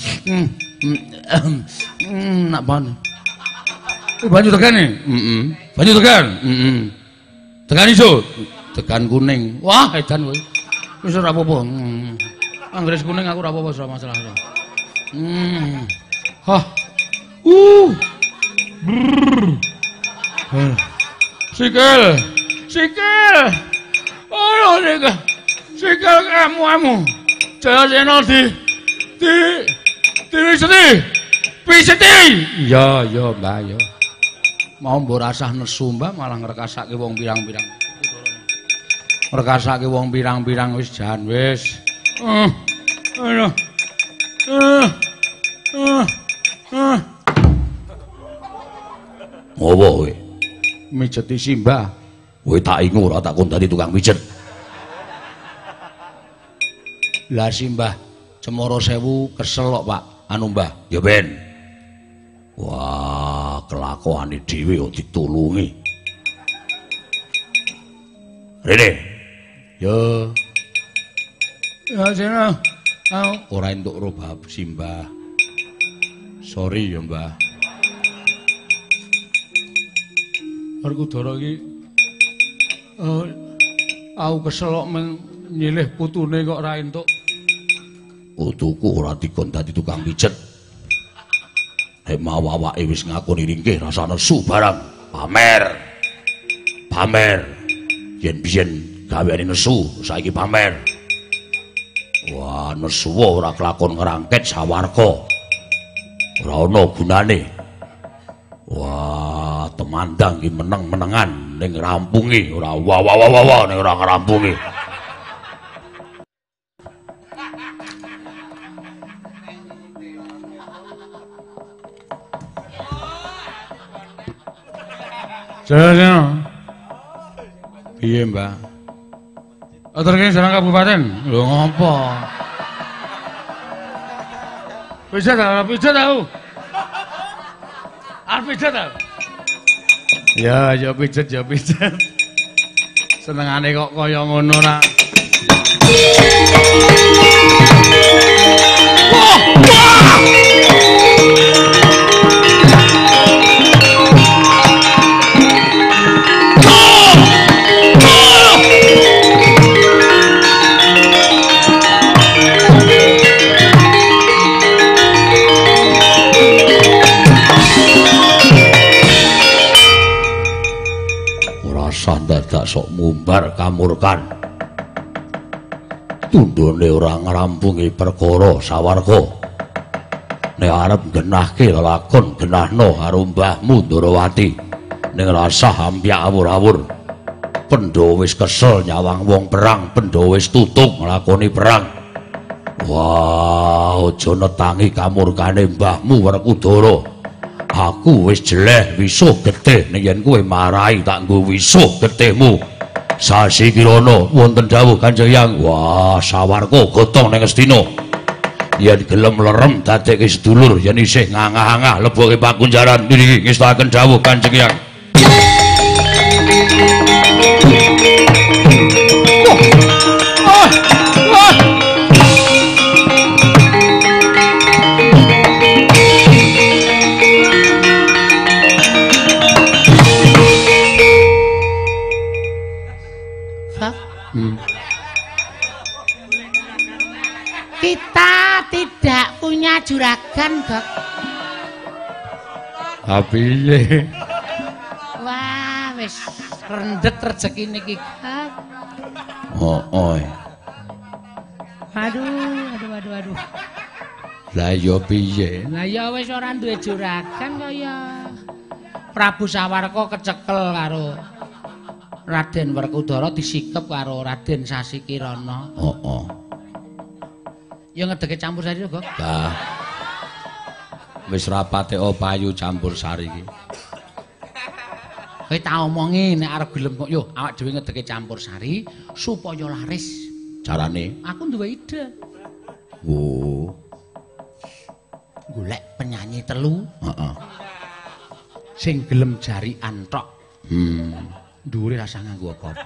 Speaker 2: Nak ban. Banyu tegane? Heeh. Banyu tegan? Heeh. Tegan iso? Tegan kuning. Wah, edan kowe. Wis ora apa-apa. Anggres kuning aku ora apa-apa, ora masalah. Hmm. Hah. Uh. Brrr. Sikil, sikil, oh sikil, sikil kamu kamu, Jayasena di, di, di piseti, piseti. Ya, ya Mbah, ya. Mau mbok rasah nesu Mbah malah ngrekasake wong pirang-pirang. Ngrekasake wong pirang-pirang wis jan wis. Uh, aduh, uh, uh, uh. Apa kowe? Mijeti Simbah. Kowe tak ingu ora tak kon dadi tukang mijet. Lah Simbah Cemara Sewu kesel kok, Pak. Anu Mbah, ya ben. Wah, kelakuane dhewe kok ditulungi. Rene. Ya. Ya sena. Ora entuk ro bab Simbah. Sorry ya, Mbah. Werkudara iki uh, Aku kesel kok nyilih putune kok ra entuk.
Speaker 1: Putuku ora dikon dadi tukang pijet. Nek mau awake wis ngakoni ringkih rasa nesu barang, pamer. Pamer. Yen biyen gaweane nesu, saiki pamer. Wah, nesu ora kelakon ngerangket sawarga. Ora ana gunane. Wah, temandang iki meneng-menengan ning rampungi, ora wah wah wah wah ning ora ngrampungi.
Speaker 2: Jaya. Piye, Mbak? Aturke sareng kabupaten. Lho ngopo? Pijet ta, pijet aku. Arep pijet ta? Ya, ya pijet, ya pijet. Senengane kok kaya ngono ra. Wah, wah!
Speaker 1: Dadak sok mumbar kamurkan. Tundone ora ngrampungi perkara sawarga. Nek arep genahke lelakon genahno karo mbahmu Ndrawati. Ning rasah ambyak awur-awur. Pendha wis kesel nyawang wong perang, pendha wis tutuk nglakoni perang. Wah, aja netangi kamurkane mbahmu Werkudara. Aku wis jeleh wisuh getih ning yen kowe marahi tak nggo wisuh getihmu. Sasi Kirana wonten dawuh Kanjeng Hyang, wah sawarga gotong ning Astina. Yen gelem lerem dadekke sedulur, yen isih ngangah-angah leboke pakunjaran niki ngestaken dawuh Kanjeng Hyang. Oh, oh, oh.
Speaker 3: Hmm. Kita tidak punya juragan, Gok.
Speaker 2: Apiye?
Speaker 3: Wah, wis rendet rezeki niki, Gok.
Speaker 1: Oh, oh.
Speaker 3: Aduh, aduh, aduh, aduh.
Speaker 1: Lah ya piye?
Speaker 3: Lah ya wis ora duwe juragan kaya Prabu Sawarga kecekel karo Raden Werkudara disikep karo Raden Sasi Kirana.
Speaker 1: Oh, oh.
Speaker 3: Ya ngedeke campur sari kok.
Speaker 1: Lah. Wis rapate payu campur sari iki.
Speaker 3: Kowe tak omongi nek arep gelem kok yo awak dhewe ngedeke campur sari supaya laris.
Speaker 1: Carane?
Speaker 3: Aku duwe ide.
Speaker 1: Oh.
Speaker 3: Golek penyanyi telu.
Speaker 1: Heeh.
Speaker 3: Sing gelem jarikan tok.
Speaker 1: Hmm.
Speaker 3: Dhuwure rasa nganggo apa-apa.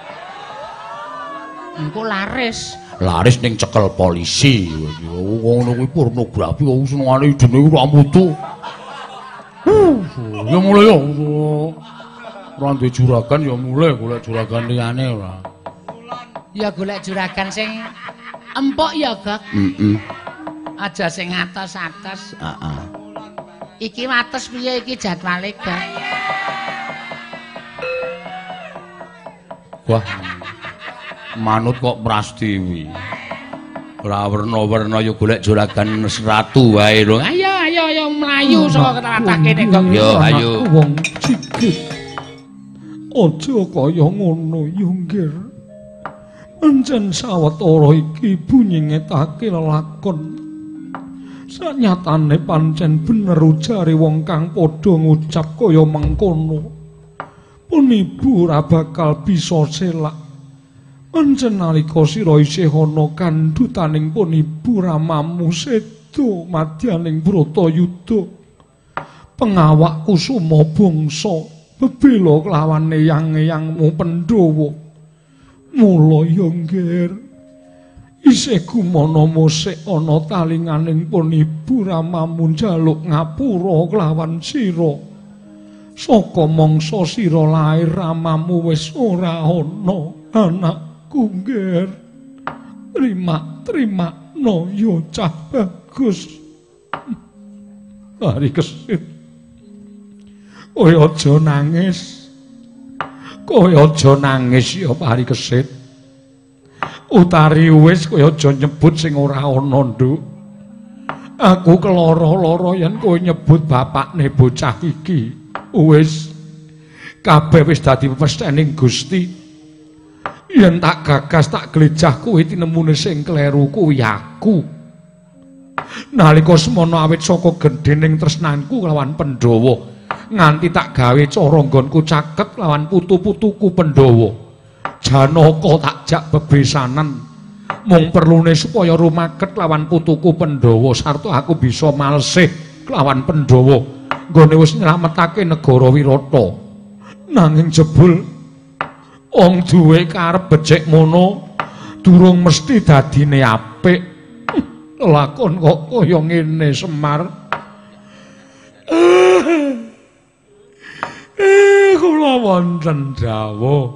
Speaker 3: Engko laris.
Speaker 1: Laris ning cekel polisi. Ngono kuwi pornografi kok senengane idene ora mutu. Uh, ya mulai ya. Ora duwe juragan ya mulai golek juragan liyane ora.
Speaker 3: Ya golek juragan sing empuk ya, Gak.
Speaker 1: Heeh.
Speaker 3: Aja sing atos-atos.
Speaker 1: Heeh.
Speaker 3: Iki wates piye iki jadwale, Gak?
Speaker 1: Wah. Manut kok Prastiwi. Ora werna-werna ya golek juragan ratu wae lho.
Speaker 3: Ayo ayo ayo mlayu saka ketata kene kok.
Speaker 1: Yo ayo.
Speaker 4: Wong cikit. Aja kaya ngono yo, Nggir. Pancen sawetara iki bunyi ngetake lelakon. Sanyatane pancen bener ujare wong kang padha ngucap kaya mengkono. Pun ibu ora bakal bisa selak. Pancen nalika sira isih ana kandhutaning pun ibu ramamu sedo madyaning Bratayuda. Pengawak kusuma bangsa bebela kelawan eyang-eyangmu Pandhawa. Mula ya, Nggir, isih gumana mosek ana talinganing pun ibu ramamu njaluk ngapura kelawan sira. Saka mangsa sira lair ramamu wis ora ana. anakku ngger. Terima, terima no yo cah bagus. Hari Kesit. Kowe aja nangis. Kowe aja nangis ya Hari Kesit. Utari wis kowe aja nyebut sing ora ana, Nduk. Aku keloro-loro yen kowe nyebut bapakne bocah iki. Wis kabeh wis dadi pepestening Gusti. Yen tak gagas tak glejah kowe tinemune sing kleru kuwi aku. Nalika semana awit saka gendhening tresnanku lawan Pandhawa, nganti tak gawe cara nggonku caket lawan putu-putuku Pandhawa. Janaka tak jak bebesanan mung perlune supaya rumaket lawan putuku Pandhawa sarta aku bisa malesih lawan Pandhawa nggone wis nyelametake negara Wirata. Nanging jebul wong duwe karep becik mono durung mesti dadine apik. Lakon kok kaya ngene Semar. Eh kula wonten dawuh.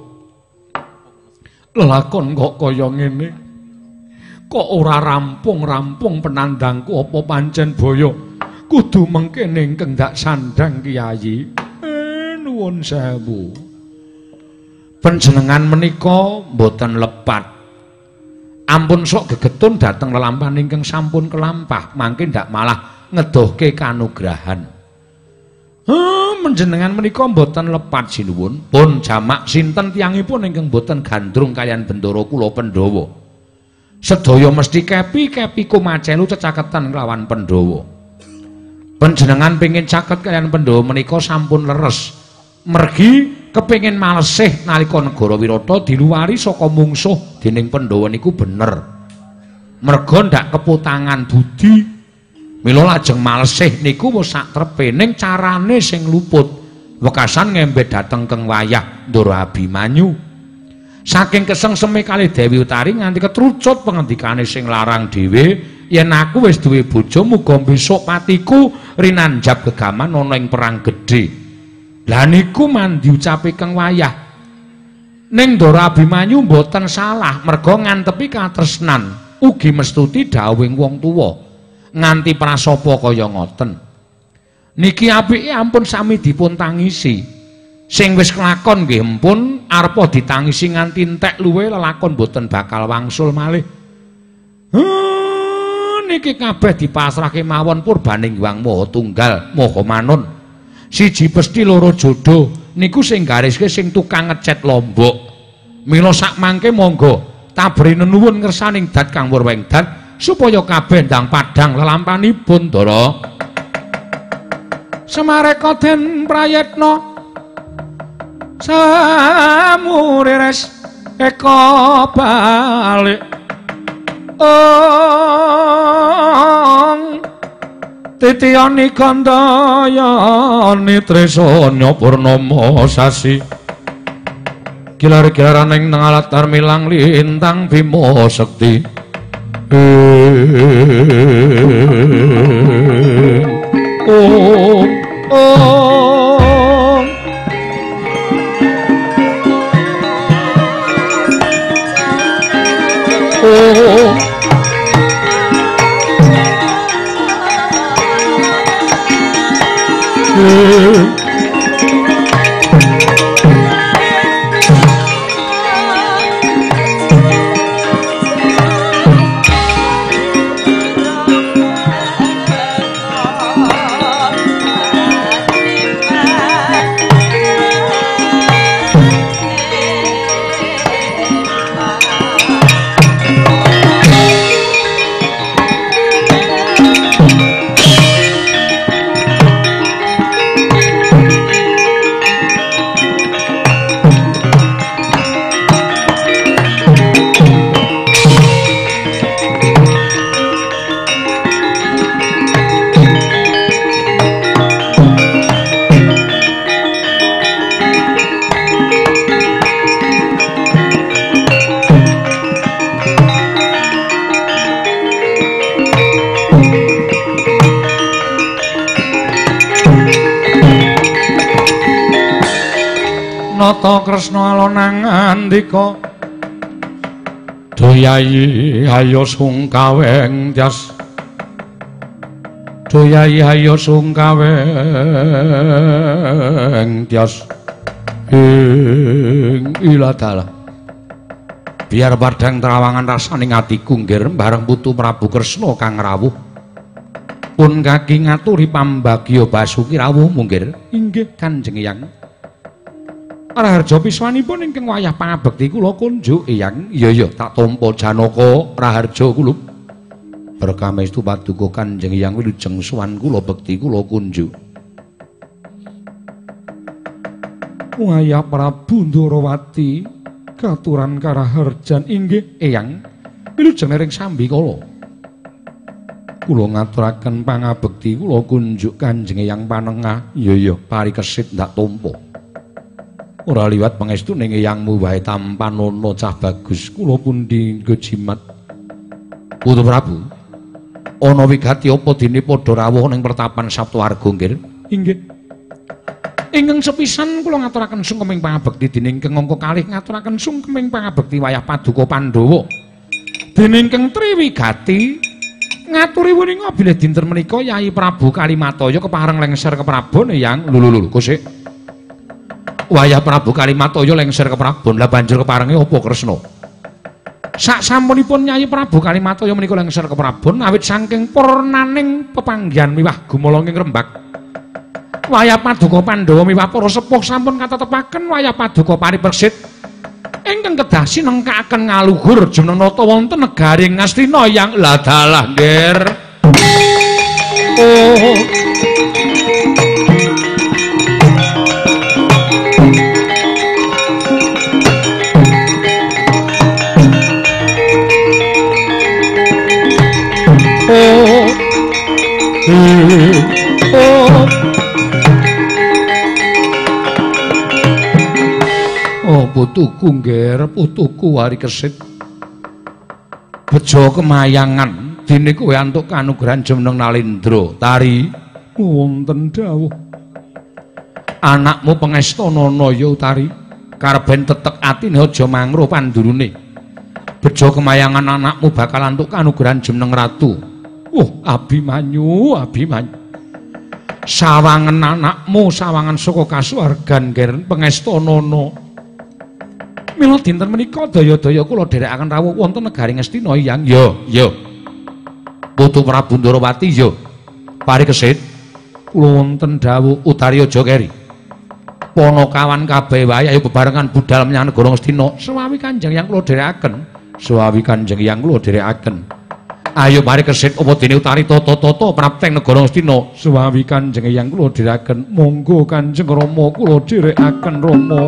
Speaker 4: Lakon kok kaya ngene. Kok ora rampung-rampung penandangku apa pancen boyo kudu mengkene ingkang dak sandang Kiai. Eh nuwun sewu. Panjenengan menika mboten lepat. Ampun sok gegetun dateng lelampahan ingkang sampun kelampah, mangke ndak malah ngedohke kanugrahan. Heh, panjenengan menika mboten lepat sinuwun. Pun jamak sinten tiyangipun ingkang mboten gandrung kaliyan bendara kula Pandhawa. Sedaya mesti kepi-kepi kumacelu cecaketan kelawan Pandhawa. Panjenengan pengin caket kaliyan Pandhawa menika sampun leres. Mergi kepengin malesih nalika negara Wirata diluwari saka mungsuh dening Pandhawa niku bener. Merga ndak keputangan budi. Mila lajeng malesih niku wis sak trepening carane sing luput. Wekasan ngembet dateng keng wayah Ndara Abimanyu. Saking kesengseme kalih Dewi Utari nganti ketrucut pengendikane sing larang dhewe, yen aku wis duwe bojo muga besok patiku rinanjab gegaman ana ing perang gedhe. Lah niku mandi ucape keng wayah. Ning Ndara Abimanyu mboten salah, merga ngantepi katresnan, ugi mestuti dawuhing wong tuwa. Nganti prasapa kaya ngoten. Niki apike ampun sami dipun tangisi. Sing wis kelakon nggih empun arepa ditangisi nganti entek luwe lelakon boten bakal wangsul malih. Huh, niki kabeh dipasrahke mawon purbaning Hyang Maha Tunggal Maha Manun. Siji pesti loro jodoh niku sing gariske sing tukang ngecet Lombok. Mila sak mangke monggo tabri nuwun ngersaning dat Kang Purwengdat supaya kabeh ndang padhang lelampanipun Ndara. Semareka den prayetna samurires eka balik ong titiyani kandayani tresana purnama sasi kilar-kilaraning nangalatar milang lintang Bima Sekti om om oh Nata Kresna alona ngandika
Speaker 1: Doyayi ayo sungkaweng jas Doyayi ayo sungkaweng jas ing iladala biar padang trawangan rasaning atiku nggir bareng putu Prabu Kresna kang rawuh pun kaki ngaturi pambagya Basuki rawuh munggir inggih Kanjeng Eyang Raharja piswanipun ingkang wayah pangabekti kula kunjuk Eyang iya iya tak tampa Janaka Raharja kula berkamestu paduka Kanjeng Eyang wilujeng suwan kula bekti kula kunjuk wayah Prabu Ndarawati katuran Karaharjan inggih Eyang wilujeng ring sambi kala kula ngaturaken pangabekti kula kunjuk Kanjeng Eyang panengah iya iya parikesit ndak tampa ora liwat pangestu ning eyangmu wae tampanono cah bagus kula pundi nggo jimat Putu Prabu ana wigati apa dene padha rawuh ning pertapan Saptawarga nggih inggih ingkang sepisan kula ngaturaken sungkeming pangabekti dene ingkang angka kalih ngaturaken sungkeming pangabekti wayah Paduka Pandhawa dene ingkang Triwigati ngaturi wuninga bilih dinten menika Yai Prabu Kalimataya kepareng lengser ke Prabon Eyang lho lho lho kosek wayah Prabu Kalimataya lengser ke Prabon lah banjur keparengi apa Kresna sak sampunipun Nyai Prabu Kalimataya menika lengser ke Prabon awit saking purnaning pepanggihan miwah gumala ing Rembag wayah Paduka Pandhawa miwah para sepuh sampun katetepaken wayah Paduka Paripeksit ingkang kedah sinengkaken ngaluhur jumenenata wonten negaring Ngastina yang ladalah nggir oh oh putuku ngger putuku Warikesit bejo kemayangan dene kowe antuk kanugrahan jumeneng Nalendra Tari wonten dawuh anakmu Pangestanana ya Tari karben tetek atine aja mangro pandurune bejo kemayangan anakmu bakal antuk kanugrahan jumeneng Ratu oh Abimanyu Abimanyu sawangan anakmu sawangan saka kasuwargan ngger Pangestanana mila dinten menika daya-daya kula dherekaken rawuh wonten negaring Ngastina Eyang ya ya Putu Prabu Ndarawati ya Parikesit kula wonten dawuh Utari aja keri Panakawan kabeh wae ayo bebarengan budal menyang negara Ngastina sawawi Kanjeng Eyang kula dherekaken sawawi Kanjeng Eyang kula dherekaken ayo Parikesit apa dene Utari tata-tata prapteng negara Ngastina sawawi Kanjeng Eyang kula dherekaken monggo Kanjeng Rama kula dherekaken Rama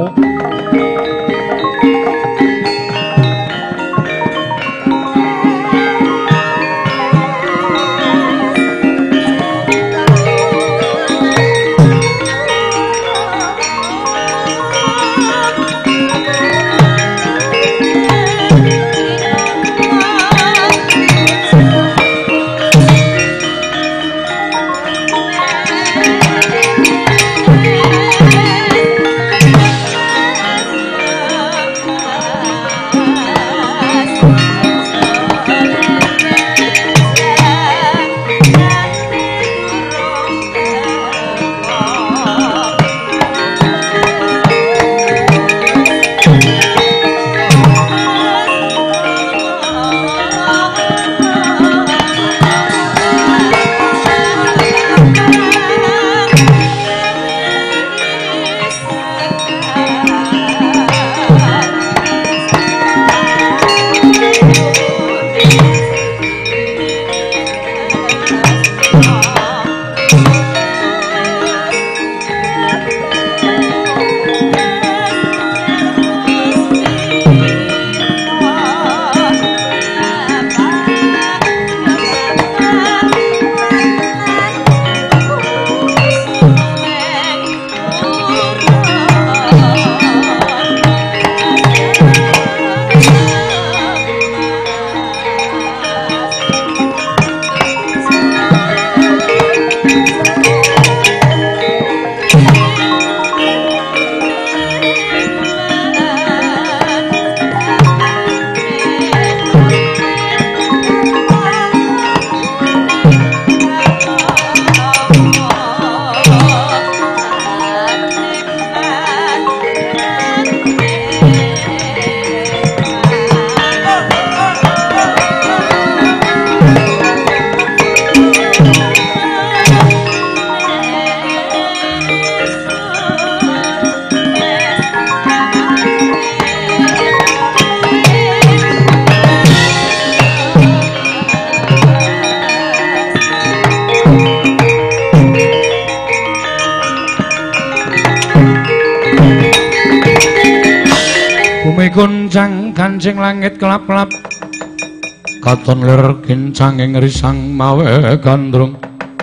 Speaker 1: gunjang kancing langit kelap-kelap katon lir kincang ing risang mawe gandrung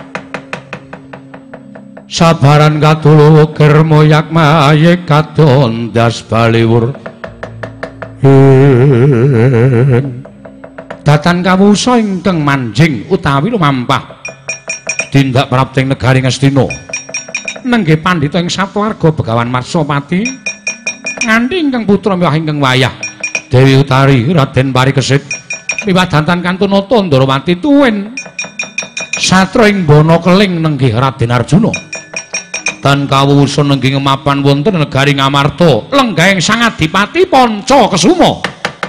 Speaker 1: sabaran katulu ukir moyak mayik katon das baliwur datan kawusa ingkang manjing utawi lumampah tindak prapting negari Ngastina nenggih pandhita ing satwarga Begawan Marsapati nganti ingkang putra miwah ingkang wayah Dewi Utari Raden Parikesit miwah datan Kantunata Ndarawati tuwin satra ing bana keling nenggih Raden Arjuna dan kawusa nenggih ngemapan wonten negari Ngamarta lenggahing Sang Adipati Pancakesuma.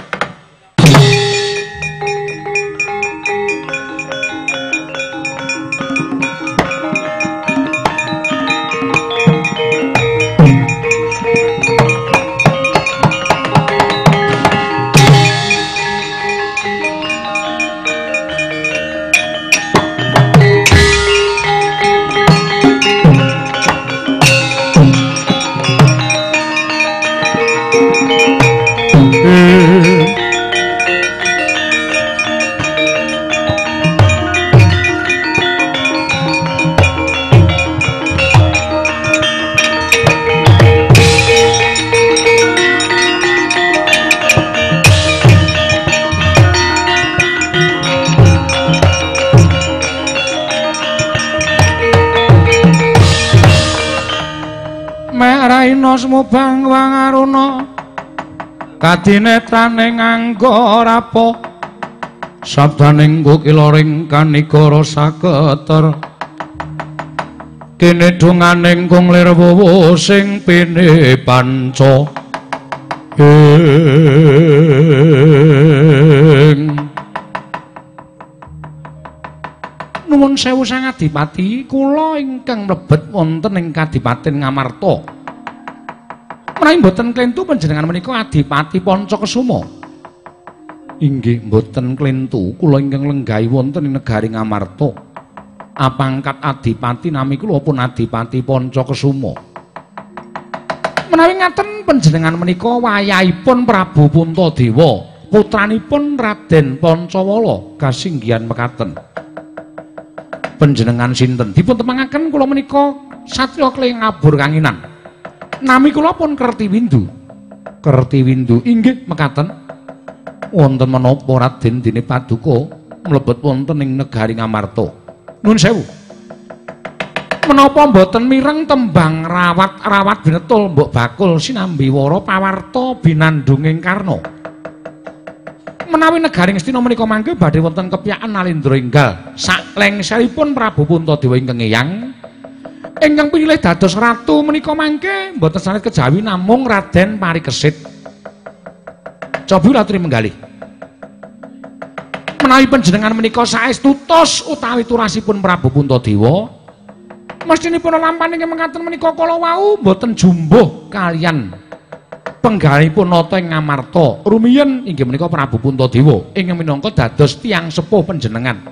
Speaker 2: Sumubang wangaruna kadinetrane nganggo rapo sabdaning kukiloring kanigara saketer kene dunganing kunglir wuwu sing pine panca ing nuwun sewu Sang Adipati kula ingkang mlebet wonten ing Kadipaten Ngamarta menawi mboten klentu panjenengan menika Adipati Pancakesuma. Inggih mboten klentu kula ingkang lenggahi wonten ing negari Ngamarta. Apangkat Adipati nami kula pun Adipati Pancakesuma. Menawi ngaten panjenengan menika wayahipun Prabu Puntadewa, putranipun Raden Pancawala kasinggihan mekaten. Panjenengan sinten? Dipun tepangaken kula menika satriya keling ngabur kanginan. Nami kula pun Kertiwindu. Kertiwindu inggih mekaten. Wonten menapa Raden dene paduka mlebet wonten ing negari Ngamarta? Nuwun sewu. Menapa mboten mireng tembang rawat-rawat binetul mbok bakul sinambi wara pawarta binandunging Karna? Menawi negari Ngastina menika mangke badhe wonten kepyakan Nalendra enggal saklengseripun Prabu Puntadewa ingkang eyang ingkang pilih dados ratu menika mangke mboten sanes kejawi namung Raden Parikesit. Cobi ratri menggalih. Menawi panjenengan menika saestu tos utawi turasipun Prabu Puntadewa, mestinipun lampahan ingkang mekaten menika kala wau mboten jumbuh kaliyan penggalipun nata ing Ngamarta. Rumiyin inggih menika Prabu Puntadewa ingkang minangka dados tiyang sepuh panjenengan.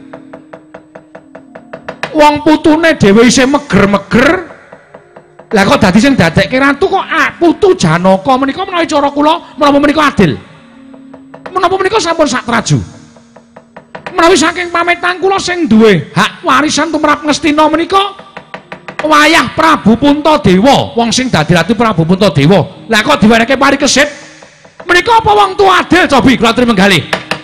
Speaker 2: Wong putune dhewe isih meger-meger. Lah kok dadi sing dadekke ratu kok ah, putu Janaka menika menawi cara kula menapa menika adil? Menapa menika sampun satraju? Menawi saking pametan kula sing duwe hak warisan tumrap Ngastina menika wayah Prabu Puntadewa, wong sing dadi ratu Prabu Puntadewa. Lah kok diwenehke Parikesit? Menika apa wong tuwa adil cobi kula aturi menggalih.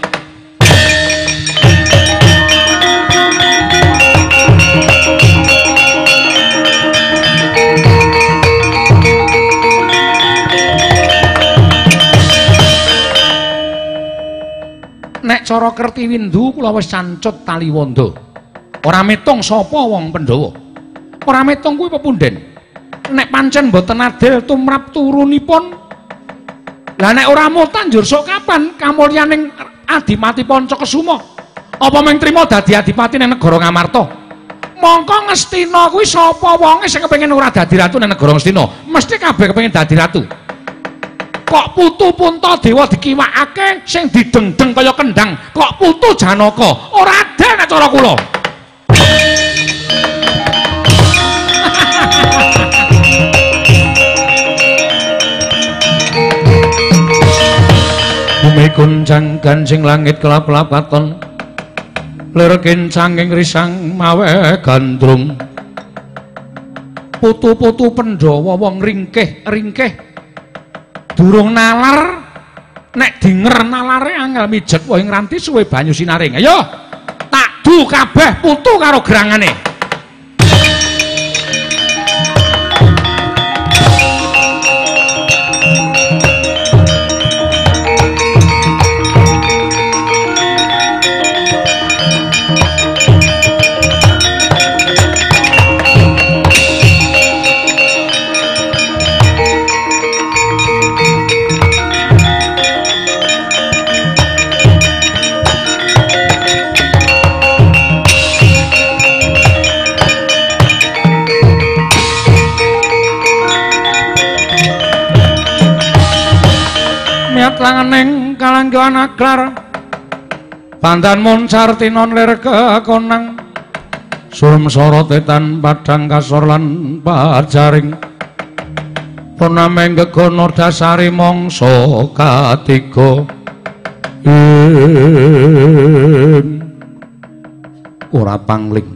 Speaker 2: Nek cara Kertiwindu kula wis cancut Taliwondo. Ora metung sapa wong Pandhawa. Ora metung kuwi pepunden. Nek pancen boten adil tumrap turunipun. Lah nek ora mutan njur sok kapan kamulyaning Adipati Pancakesuma? Apa mung trima dadi adipati ning negara Ngamarta? Mongko Ngastina kuwi sapa wonge sing kepengin ora dadi ratu ning negara Ngastina? Mesti kabeh kepengin dadi ratu. Kok putu Puntadewa dikiwakake sing didengdeng kaya kendang, kok putu Janaka ora adil nek cara kula.
Speaker 1: gunjang gancing langit kelap-kelap katon lir kincanging risang mawe gandrung putu-putu Pandhawa wong ringkih-ringkih durung nalar nek dinger nalare angel mijet wae ngranti suwe banyu sinaring ayo tak du kabeh putu karo gerangane langening kalangguan aglar pandan moncar tinon lir kekonang surem sorotetan padang kasor lan pajaring purnameng gegono dasari mongso katiga ora pangling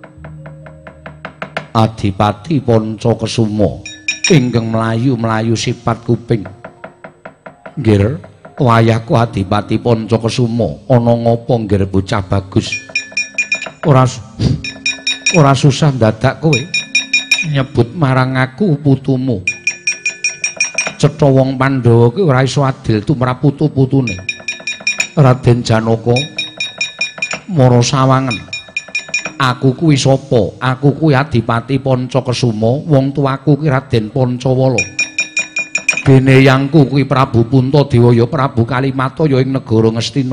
Speaker 1: Adipati Pancakesuma ingkang mlayu-mlayu sipat kuping nggir wayahku Adipati Pancakesuma ana ngapa nggir bocah bagus ora ora susah dadak kowe nyebut marang aku putumu cetha wong Pandhawa kuwi ora iso adil tumrap putu-putune Raden Janaka Mara Sawangen aku kuwi sapa aku kuwi Adipati Pancakesuma wong tuaku kuwi Raden Pancawala dene yangku kuwi Prabu Puntadewa ya Prabu Kalimata ya ing negara Ngastina.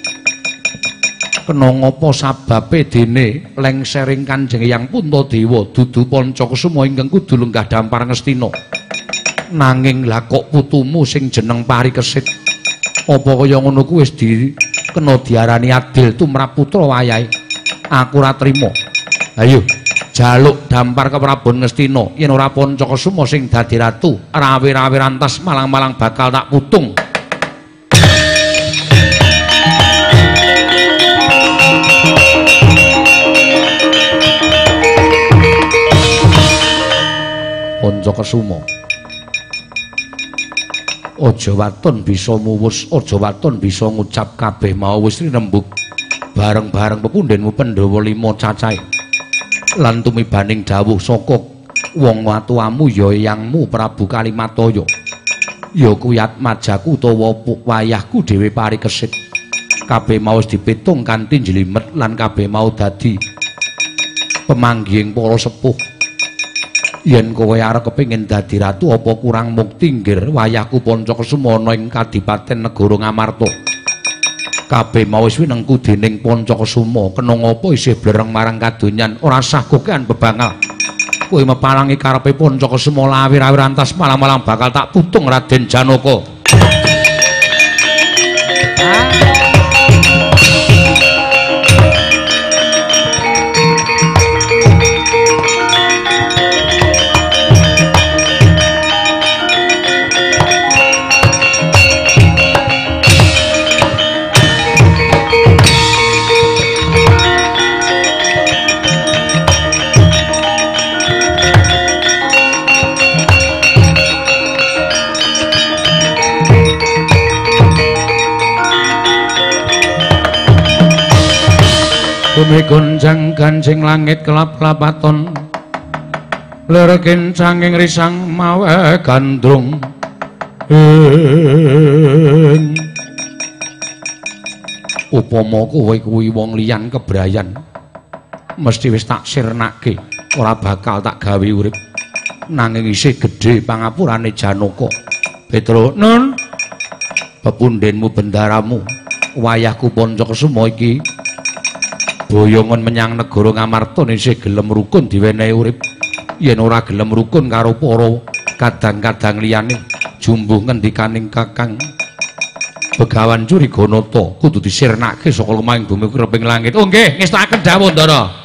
Speaker 1: Kena ngapa sababe dene lengsering Kanjeng Hyang Puntadewa dudu Pancakesuma ingkang kudu lenggah dampar Ngastina. Nanging lah kok putumu sing jeneng Parikesit. Apa kaya ngono kuwi wis di kena diarani adil tumrap putra wayahe. Aku ora trima. Ayo jaluk dampar ke Prabu Ngastina yen ora Pancakesuma sing dadi ratu rawe-rawe rantas malang-malang bakal tak putung. Pancakesuma aja waton bisa muwus aja waton bisa ngucap kabeh mau wis rinembug bareng-bareng pepundhenmu Pandhawa lima cacahe lan tumibaning dawuh saka wong watuamu ya yangmu Prabu Kalimataya ya kuwi atmajaku utawa wayahku dhewe Parikesit kabeh mau dipitung kanthi njlimet lan kabeh mau dadi pemanggihing para sepuh yen kowe arep kepengin dadi ratu apa kurang mukti nggir wayahku Pancakesuma ana ing Kadipaten Negara Ngamarta kabeh mau wis winengku dening Pancakesuma kena ngapa isih blereng marang kadonyan ora sah kokean bebangal kowe mepalangi karepe Pancakesuma lawi-lawi rantas malang-malang bakal tak putung Raden Janaka. Bumi gonjang gancing langit kelap-kelapaton lir kincanging risang mawe gandrung upama kowe kuwi wong liyan kebrayan mesti wis tak sirnake ora bakal tak gawe urip nanging isih gedhe pangapurane Janaka Petra nun pepundhenmu bendaramu wayahku Pancakesuma iki boyongan menyang negara Ngamarta isih gelem rukun diwenehi urip yen ora gelem rukun karo para kadang-kadang liyane jumbuh ngendikaning Kakang Begawan Curiganata kudu disirnake saka lemahing bumi kreping langit. Oh nggih ngestakaken dawuh Ndara.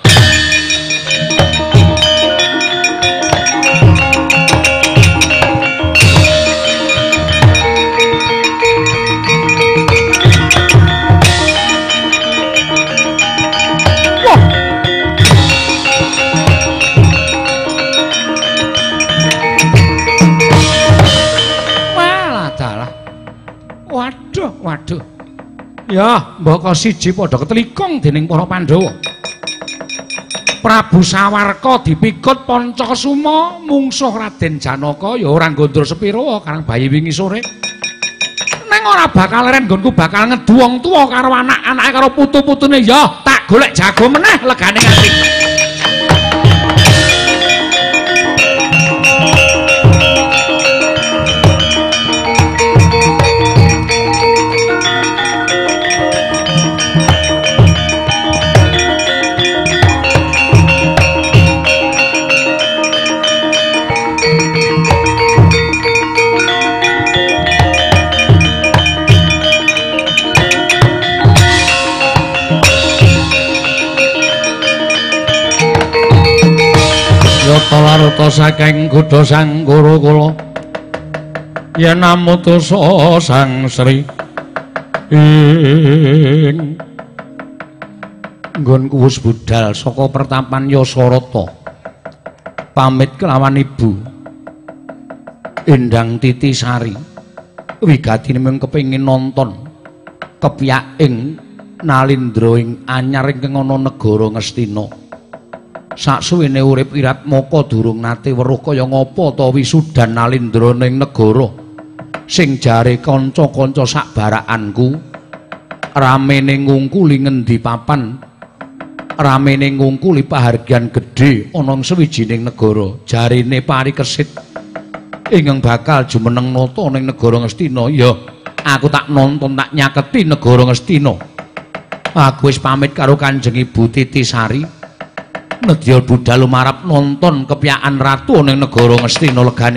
Speaker 2: Waduh. Ya, mbaka siji padha ketelikong dening para Pandhawa. Prabu Sawarka dipikut Pancasuma mungsuh Raden Janaka ya ora nggondur sepira karang bayi wingi sore. Neng ora bakal ren nggonku bakal ngedu wong tuwa karo anak-anake karo putu-putune ya tak golek jago meneh legane ati. Larta saking Gudha Sang Guru kula yen amutusa Sang Sri ing nggonku wis budal saka pertapan Yasarata pamit kelawan ibu Endang Titi Sari wigatine mung kepengin nonton kepyak ing Nalindra ing anyar ing ana negara Ngastina. Saksuwene urip Wiratmaka durung nate weruh kaya ngapa ta wisudan Nalindra ning negara sing jare kanca-kanca sakbarakanku ramene ngungkuli ngendi papan ramene ngungkuli pahargyan gedhe ana ing sawijining negara jarine parikesit ingkang bakal jumeneng nata ning negara Ngastina ya aku tak nonton tak nyaketi negara Ngastina. Aku wis pamit karo Kanjeng Ibu Titi Sari nedya budal marap nonton kepyakan ratu ning negara Ngastina legane.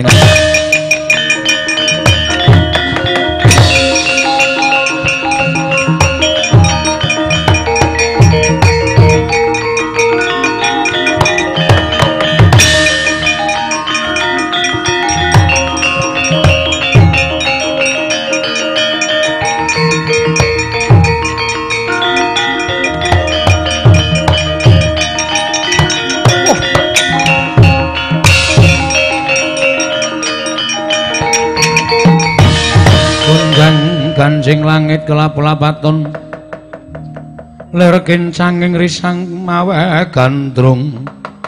Speaker 2: Kanjeng langit kelap-lapaton ler kencanging risang mawe gandrung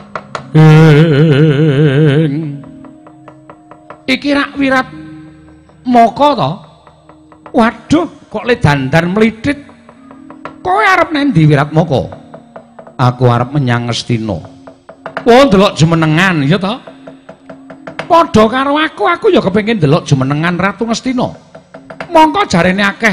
Speaker 2: ing iki rak Wirat Maka to waduh kok le dandan mlithit kowe arep nendi Wirat Maka aku arep menyang Ngastina. Oh ndelok jumenengan ya to padha karo aku aku ya kepengin ndelok jumenengan Ratu Ngastina. Mongko jarene akeh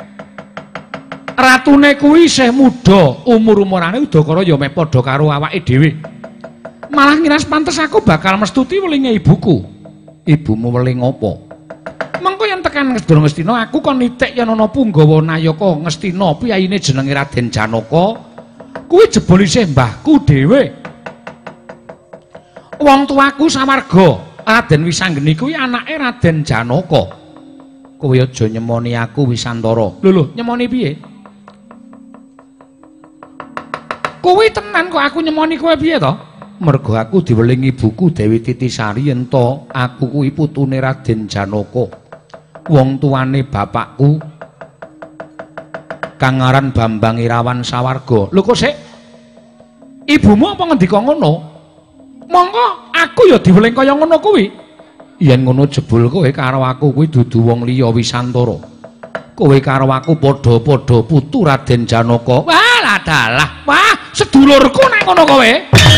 Speaker 2: ratune kuwi isih muda, umur-umurane udakara ya mek padha karo awake dhewe. Malah ngiras pantes aku bakal mestuti welinge ibuku. Ibumu weling apa? Mengko yen tekan Negara Ngastina aku kon nitik yen ana Punggawa Nayaka Ngastina piyayine jenenge Raden Janaka. Kuwi jebul isih mbahku dhewe. Wong tuaku sawarga Raden Wisanggeni kuwi anake Raden Janaka. Kowe aja nyemoni aku Wisantara. Lho lho, nyemoni piye? Kowe tenan kok aku nyemoni kowe piye to? Mergo aku diweling ibuku Dewi Titi Sari yen to aku kuwi putune Raden Janaka. Wong tuane bapakku kang aran Bambang Irawan Sawarga. Lho kok sik? Ibumu apa ngendika ngono? Monggo aku ya diweling kaya ngono kuwi. Yen ngono jebul kowe karo aku kuwi dudu wong liya Wisantara. Kowe karo aku padha-padha putu Raden Janaka. Wah, dalah. Wah, sedulurku nek ngono kowe.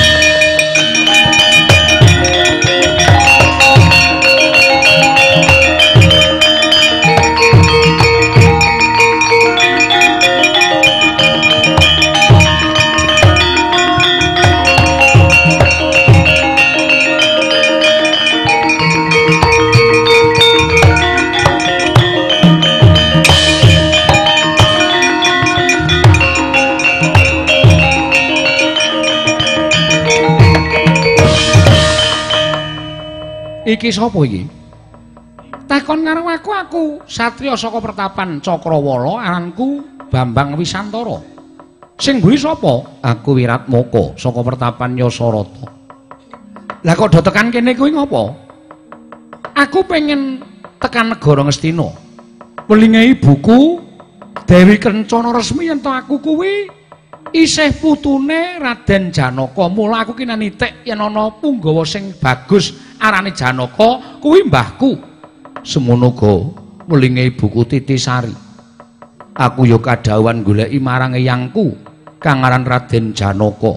Speaker 2: Iki sapa iki? Takon karo aku aku satriya saka pertapan Cakrawala aranku Bambang Wisantara. Sing mburi sapa? Aku Wiratmaka saka pertapan Yasarata. Lah kok do tekan kene kuwi ngopo? Aku pengen tekan negara Ngastina. Welinge ibuku Dewi Kencana resmi yen to aku kuwi isih putune Raden Janaka. Mula aku ki nitik yen ana punggawa sing bagus arane Janaka kuwi mbahku. Semono uga mulinge ibuku Titisari. Aku ya kadhawan goleki marang eyangku kang aran Raden Janaka.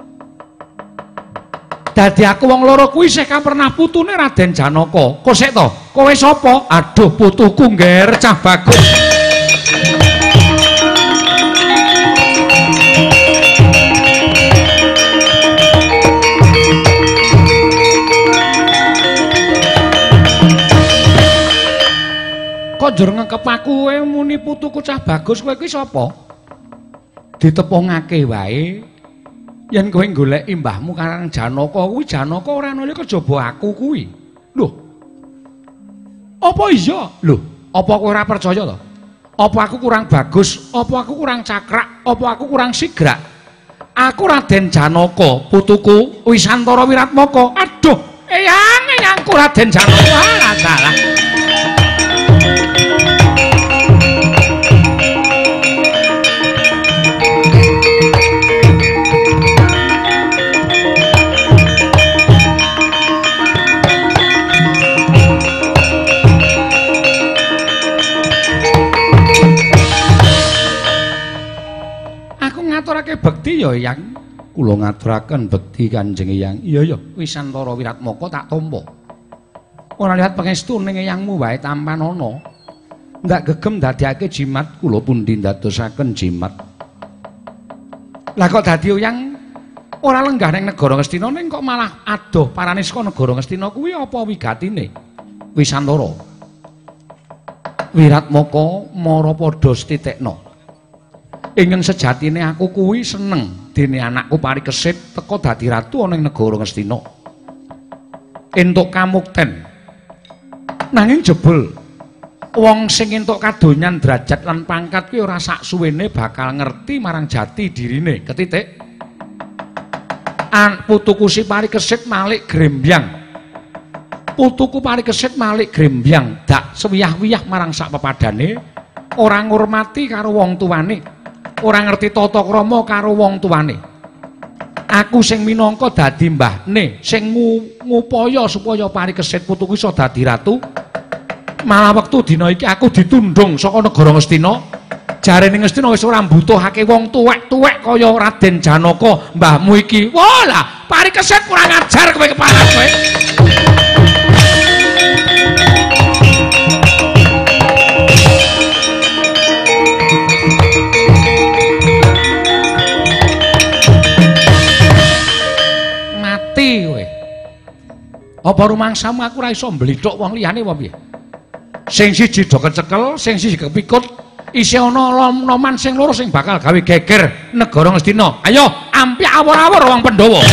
Speaker 2: Dadi aku wong loro kuwi isih pernah putune Raden Janaka. Kok sik to? Kowe sapa? Aduh putuku ngger cah bagus. Kok njur ngekep aku kowe muni putuku cah bagus kowe kuwi sapa? Ditepungake wae yen kowe goleki mbahmu karang Janaka kuwi Janaka ora ana kejaba aku kuwi. Lho. Apa iya? Lho, apa kowe ora percaya to? Apa aku kurang bagus? Apa aku kurang cakrak? Apa aku kurang sigrak? Aku Raden Janaka, putuku Wisantara Wiratmaka. Aduh, eyang eyangku Raden Janaka. Alah salah. Ngaturake bekti ya, Yang. Kula ngaturaken bekti Kanjeng Eyang. Iya ya, Wisantara Wiratmaka tak tampa. Ora lihat pangestu ning eyangmu wae tampan ana. Ndak gegem dadiake jimat kula pundi ndadosaken jimat. Lah kok dadi Eyang ora lenggah ning negara Ngastina ning kok malah adoh parane saka negara Ngastina kuwi apa wigatine? Wisantara Wiratmaka mara padha stitekna. Ingen sejatine aku kuwi seneng dene anakku Parikesit teka dadi ratu ana ing negara Ngastina. Entuk kamukten. Nanging jebul wong sing entuk kadonyan derajat lan pangkat kuwi ora sak suwene bakal ngerti marang jati dirine. Ketitik. An putuku si Parikesit malik grembyang. Putuku Parikesit malik grembyang dak sewiyah-wiyah marang sak pepadane, ora ngurmati karo wong tuwane. Ora ngerti tata krama karo wong tuwane. Aku sing minangka dadi mbahne sing ngupaya supaya Parikesit putuku iso dadi ratu. Malah wektu dina iki aku ditundung saka negara Ngastina. Jarene Ngastina wis ora mbutuhake wong tuwek-tuwek kaya Raden Janaka mbahmu iki. Walah, Parikesit kurang ajar kowe kepala kowe. Apa rumangsamu aku ora iso mblithuk wong liyane apa piye? Sing siji do kecekel, sing siji kepikut, isih ana nom-noman sing loro sing bakal gawe geger negara Ngastina. Ayo, ampi awor-awor wong Pandhawa.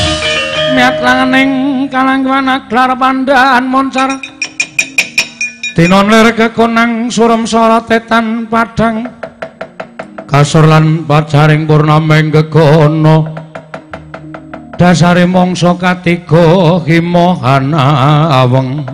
Speaker 2: Langening kalangkuan aglar pandaan moncar Tinon lir kekonang surem sorotetan padang kasur lan pacaring purnaming gegono dasare mangsa katiga himahana aweng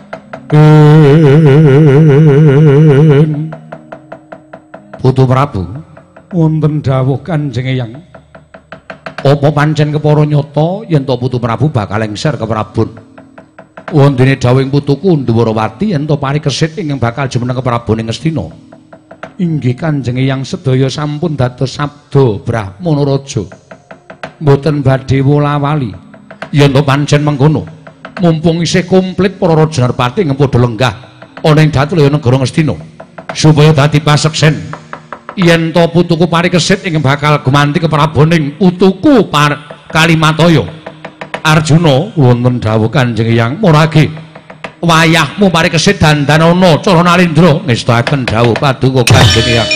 Speaker 2: Putu Prabu wonten dawuh Kanjeng Eyang apa pancen kepara nyata yen to Putu Prabu bakal lengser ke Prabon wondene dawuhing putuku Ndwarawati yen to parikesit ingkang bakal jumeneng kepraboning Ngastina. Inggih Kanjeng Eyang sedaya sampun dados sabda Brahmana Raja. Mboten badhe wola-wali. Yen to pancen mengkono, mumpung isih komplit para raja Narpati ing padha lenggah ana ing datulya negara Ngastina supaya dadi paseksen yen to putuku parikesit ingkang bakal gumanti kepraboning putuku par Kalimataya. Arjuna wonten dawuh Kanjeng Eyang Morage wayahmu parikesit dandanana cara nalindra ngestaken dawuh paduka Kanjeng Eyang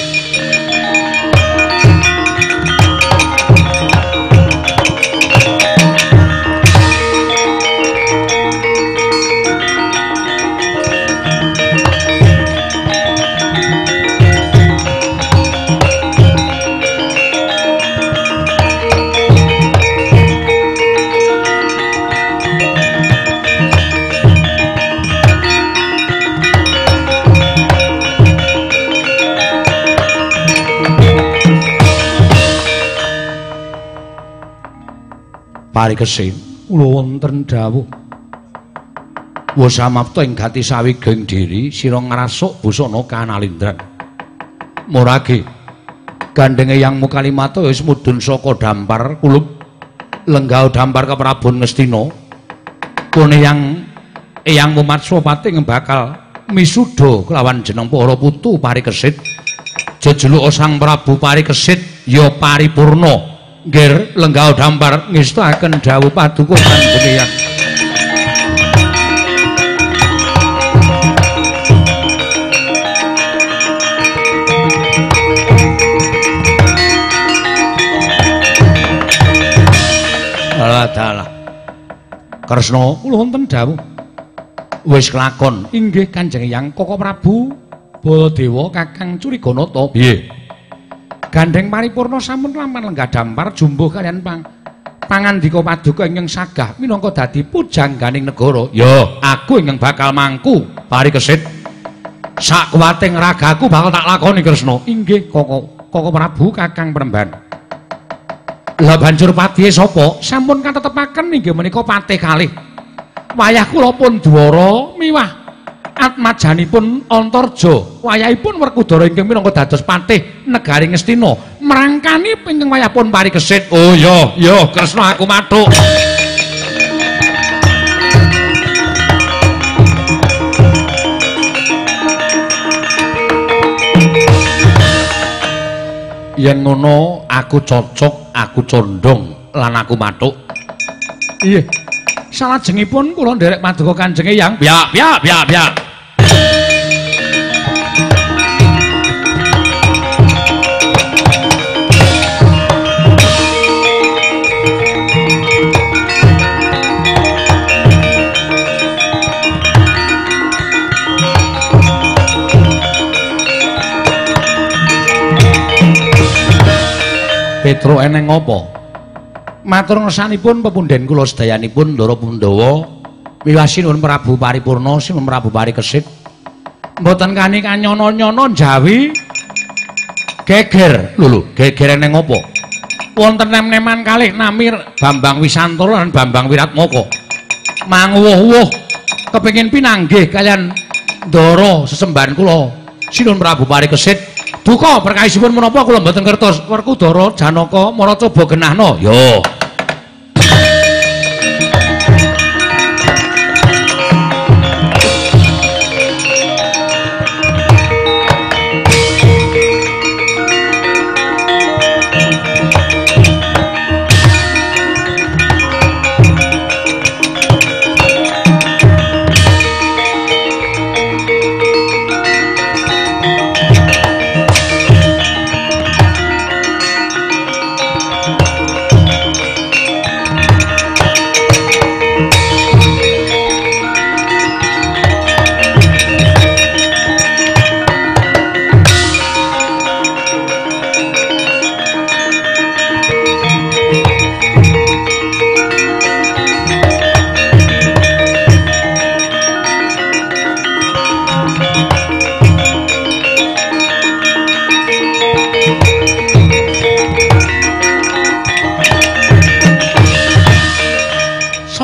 Speaker 2: parikesit kula wonten dawuh wa samapta ing gati sawigeng diri sira ngrasuk busana kanalindran Morage Gandeng Eyangmu Kalimataya wis mudhun saka dampar kulub lenggah dampar ke Prabon Ngastina kene yang Eyangmu Matswapati bakal misuda kelawan jeneng para putu parikesit jejuluk Sang Prabu Parikesit ya paripurna nggih lenggah dampar ngestaken dawuh paduka Kanjeng Eyang Alah dalah Kresna kula wonten dawuh wis kelakon inggih Kanjeng Eyang Koko Prabu Baladewa Kakang Curiganata piye Gandeng paripurna sampun laman lenggah dampar jumbuh kaliyan pang pangandika paduka ingkang sagah minangka dadi pujangganing negara. Ya, aku ingkang bakal mangku parikesit. Sakuwating ragaku bakal tak lakoni Kresna. Inggih, Koko Koko Prabu Kakang Premban. Lah banjur patihe sapa? Sampun katetepaken inggih menika patih kalih. Wayah kula pun Dwara miwah atmajanipun Antarja wayahipun Werkudara ingkang minangka dados patih negari Ngastina merangkani ingkang wayahipun parikesit. Oh ya ya Kresna aku mathuk yen ngono aku cocok aku condong lan aku mathuk. Iya salajengipun kula nderek paduka Kanjeng Eyang biak biak biak biak Petro eneng ngopo? Matur ngersanipun pepundhen kula sedayanipun Ndara Pandhawa wilasinipun Prabu Paripurna sinun Prabu Parikesit mboten kani kanyono-nyono njawi geger lho lho geger eneng ngopo? Wonten nem-neman kalih nami Bambang Wisantara lan Bambang Wiratmaka manguwuh-uwuh kepengin pinanggih kalian Ndara sesembahan kula sinun Prabu Parikesit. Duka perkaisipun menapa kula mboten kertos Werkudara Janaka mara coba genahna. Yo.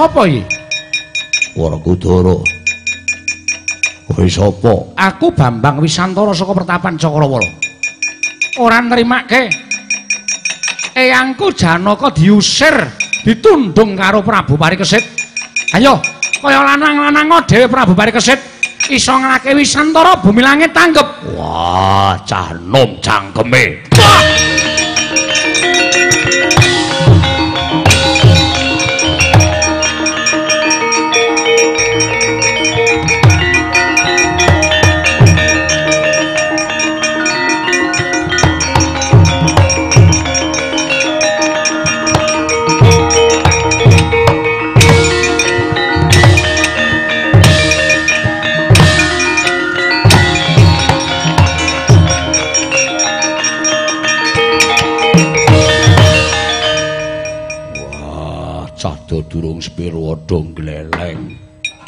Speaker 2: Sapa iki?
Speaker 1: Werkudara. Kowe sapa?
Speaker 2: Aku Bambang Wisantara saka Pertapan Cakrawala. Ora nrimake eyangku Janaka diusir, ditundung karo Prabu Parikesit. Ayo, kaya lanang-lanang dhewe Prabu Parikesit iso nglake Wisantara bumi langit tanggep.
Speaker 1: Wah, cah nom cangkeme. Durung sepiro dong gleleng.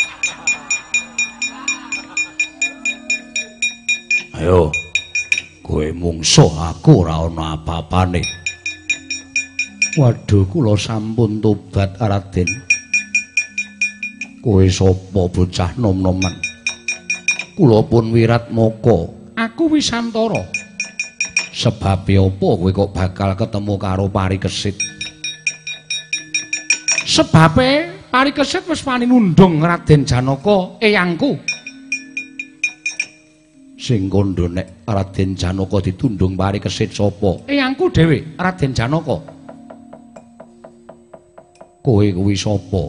Speaker 1: Ayo, kowe mungsuh aku ora ana apa-apane.
Speaker 2: Waduh, kula sampun tobat Raden.
Speaker 1: Kowe sapa bocah nom-noman? Kula pun Wirat Moko.
Speaker 2: Aku Wisantara.
Speaker 1: Sebab apa kowe kok bakal ketemu karo Parikesit?
Speaker 2: Sebabe Parikesit wis wani nundung Raden Janaka eyangku.
Speaker 1: Sing kandha nek Raden Janaka ditundung Parikesit sapa?
Speaker 2: Eyangku dhewe, Raden Janaka.
Speaker 1: Kowe kuwi sapa?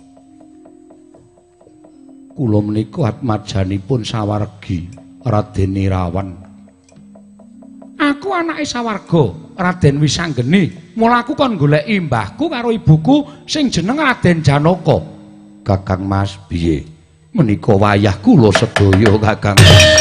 Speaker 1: Kula menika atmajanipun Sawargi, Raden Irawan.
Speaker 2: Aku anake Sawarga, Raden Wisanggeni. Mula aku kon goleki mbahku karo ibuku sing jeneng Raden Janaka.
Speaker 1: Kakang Mas, piye? Menika wayah kula sedaya, Kakang.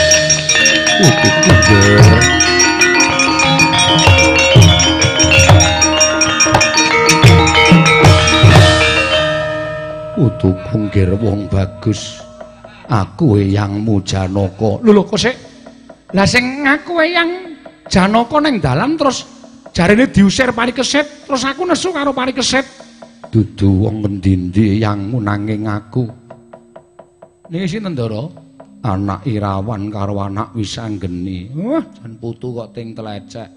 Speaker 1: Kudu kungkir wong bagus. Aku eyangmu Janaka.
Speaker 2: Lho lho kok sik. Lah sing ngaku eyang Janaka ning dalan terus jarene diusir Parikesit, terus aku nesu karo Parikesit.
Speaker 1: Dudu wong ngendi-endi eyangmu nanging aku.
Speaker 2: Niki sinten, Ndara?
Speaker 1: Anak Irawan karo anak Wisanggeni.
Speaker 2: Wah, jan putu kok ting telecek.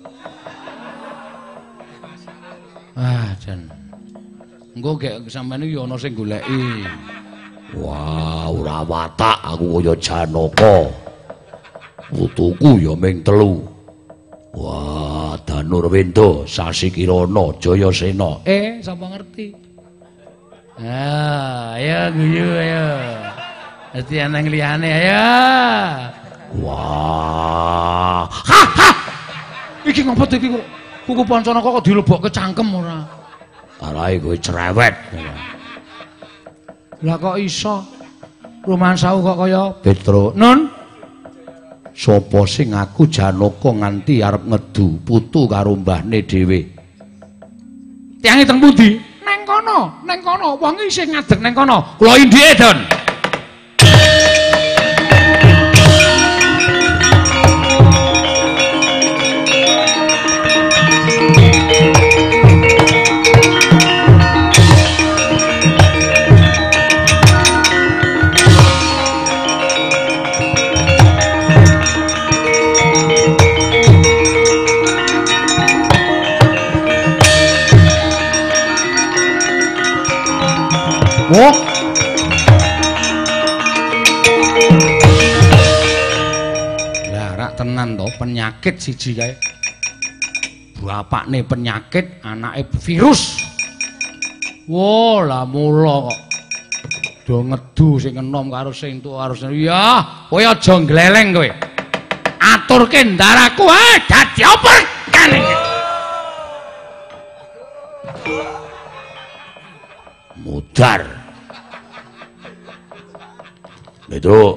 Speaker 2: Ah, jan. Engko gek sampeyan iki ana sing goleki.
Speaker 1: Wah, ora watak aku kaya Janaka. Putuku ya ming telu. Wah, Danurwendra, Sasi Kirana, Jayasena.
Speaker 2: Eh, sapa ngerti? Ah, ayo guyu ayo. Dadi ana liyane ayo.
Speaker 1: Wah.
Speaker 2: Ha ha. Iki ngopo iki kok kuku pancana kok dilebokke cangkem ora?
Speaker 1: Arahe kowe cerewet.
Speaker 2: Lah kok iso? Rumansau kok kaya
Speaker 1: Petro.
Speaker 2: Nun.
Speaker 1: Sapa sing ngaku Janaka nganti arep ngedu putu karo mbahne dhewe?
Speaker 2: Tiange teng pundi? Neng kono, neng kono, wong iki sing ngadeg neng kono. Kula indike, Don.
Speaker 1: Oh.
Speaker 2: Lah rak tenan to penyakit siji kae. Bapakne penyakit, anake virus. Wo, lah mula kok. Do ngedu sing enom karo sing tuwa karo sing ya, kowe aja gleleng kowe. Aturke ndaraku ae dadi apa kene.
Speaker 1: Mudar. Itu.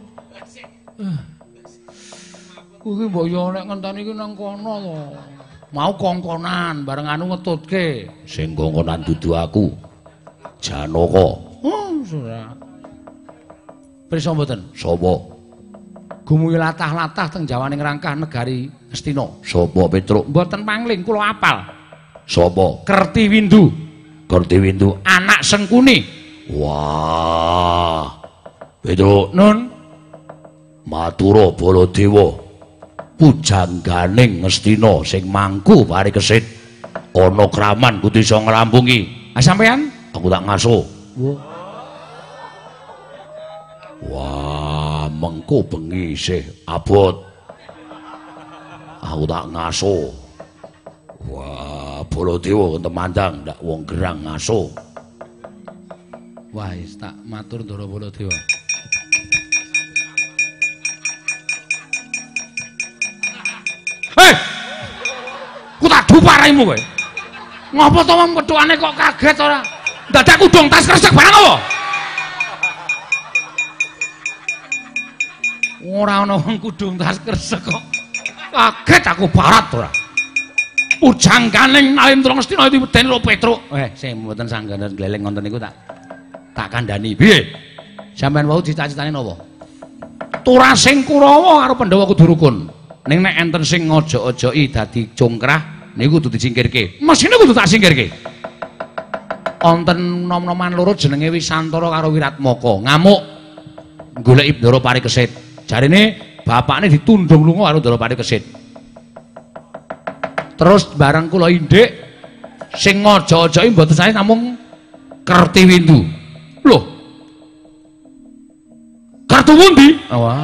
Speaker 2: Kuwi mbok yo nek ngenteni iki nang kono to. Mau kongkonan bareng anu ngetutke.
Speaker 1: Sing kongkonan dudu aku. Janaka.
Speaker 2: Oh, ora. Prisa mboten?
Speaker 1: Sapa?
Speaker 2: Gumuyu latah-latah teng jawaning rangkah negari Astina.
Speaker 1: Sapa Petruk?
Speaker 2: Mboten pangling kula apal.
Speaker 1: Sapa?
Speaker 2: Kertiwindu.
Speaker 1: Kertiwindu.
Speaker 2: Anak Sengkuni.
Speaker 1: Wah. Petruk
Speaker 2: Nun.
Speaker 1: Matura Baladewa. Pujangganing Ngastina sing mangku parikesit ana kraman kudu iso ngrampungi.
Speaker 2: Ah sampean?
Speaker 1: Aku tak ngaso.
Speaker 2: Wah.
Speaker 1: Wah, mengko bengi isih abot. Aku tak ngaso. Wah, Baladewa temandang ndak wong gerang ngaso.
Speaker 2: Wah, wis tak matur Ndara Baladewa. Hei! Ku tak duparaimu kowe. Ngopo to wong wedhokane kok kaget ora? Dadak kudung tas kresek barang apa? Ora ana wong kudung tas kresek kok. Kaget aku barat ora. Pujangganing Nalim Trungastina diwedeni karo Petruk. Eh, sing mboten sangganan gleleng wonten niku tak tak kandhani. Piye? Sampeyan wau cita-citane napa? Turasing Kurawa karo Pandhawa kudu rukun. Ning nek enten sing ngojo-ojoki dadi congkrah niku kudu disingkirke. Mesine kudu tak singkirke. Wonten nom-noman loro jenenge Wisantara karo Wiratmaka. Ngamuk goleki Ndara Parikesit. Jarine bapakne ditundung lunga karo Ndara Parikesit. Terus bareng kula indhik sing ngojo-ojoki mboten sae namung Kertiwindu. Lho. Kartu pundi? Wah.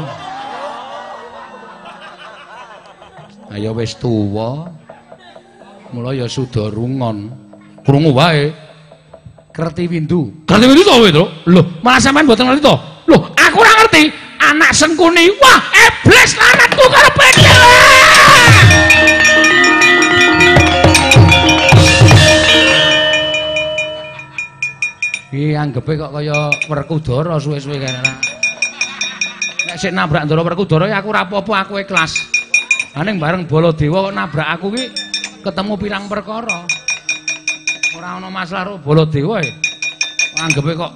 Speaker 2: Ayo wis tuwa. Mula ya suda rungon. Krungu wae. Kertiwindu. Kertiwindu to kowe, Truk? Lho, malah sampean mboten ngerti to? Lho, aku ora ngerti. Anak Sengkuni. Wah, iblis lanatku karo Petruk. Iki anggepe kok kaya Werkudara suwe-suwe kene. Nek sik nabrak Ndara Werkudara ya aku ora apa-apa, aku ikhlas. Aning bareng Baladewa kok nabrak aku ki ketemu pirang perkara. Ora ana masalah karo Baladewa e. Anggepe kok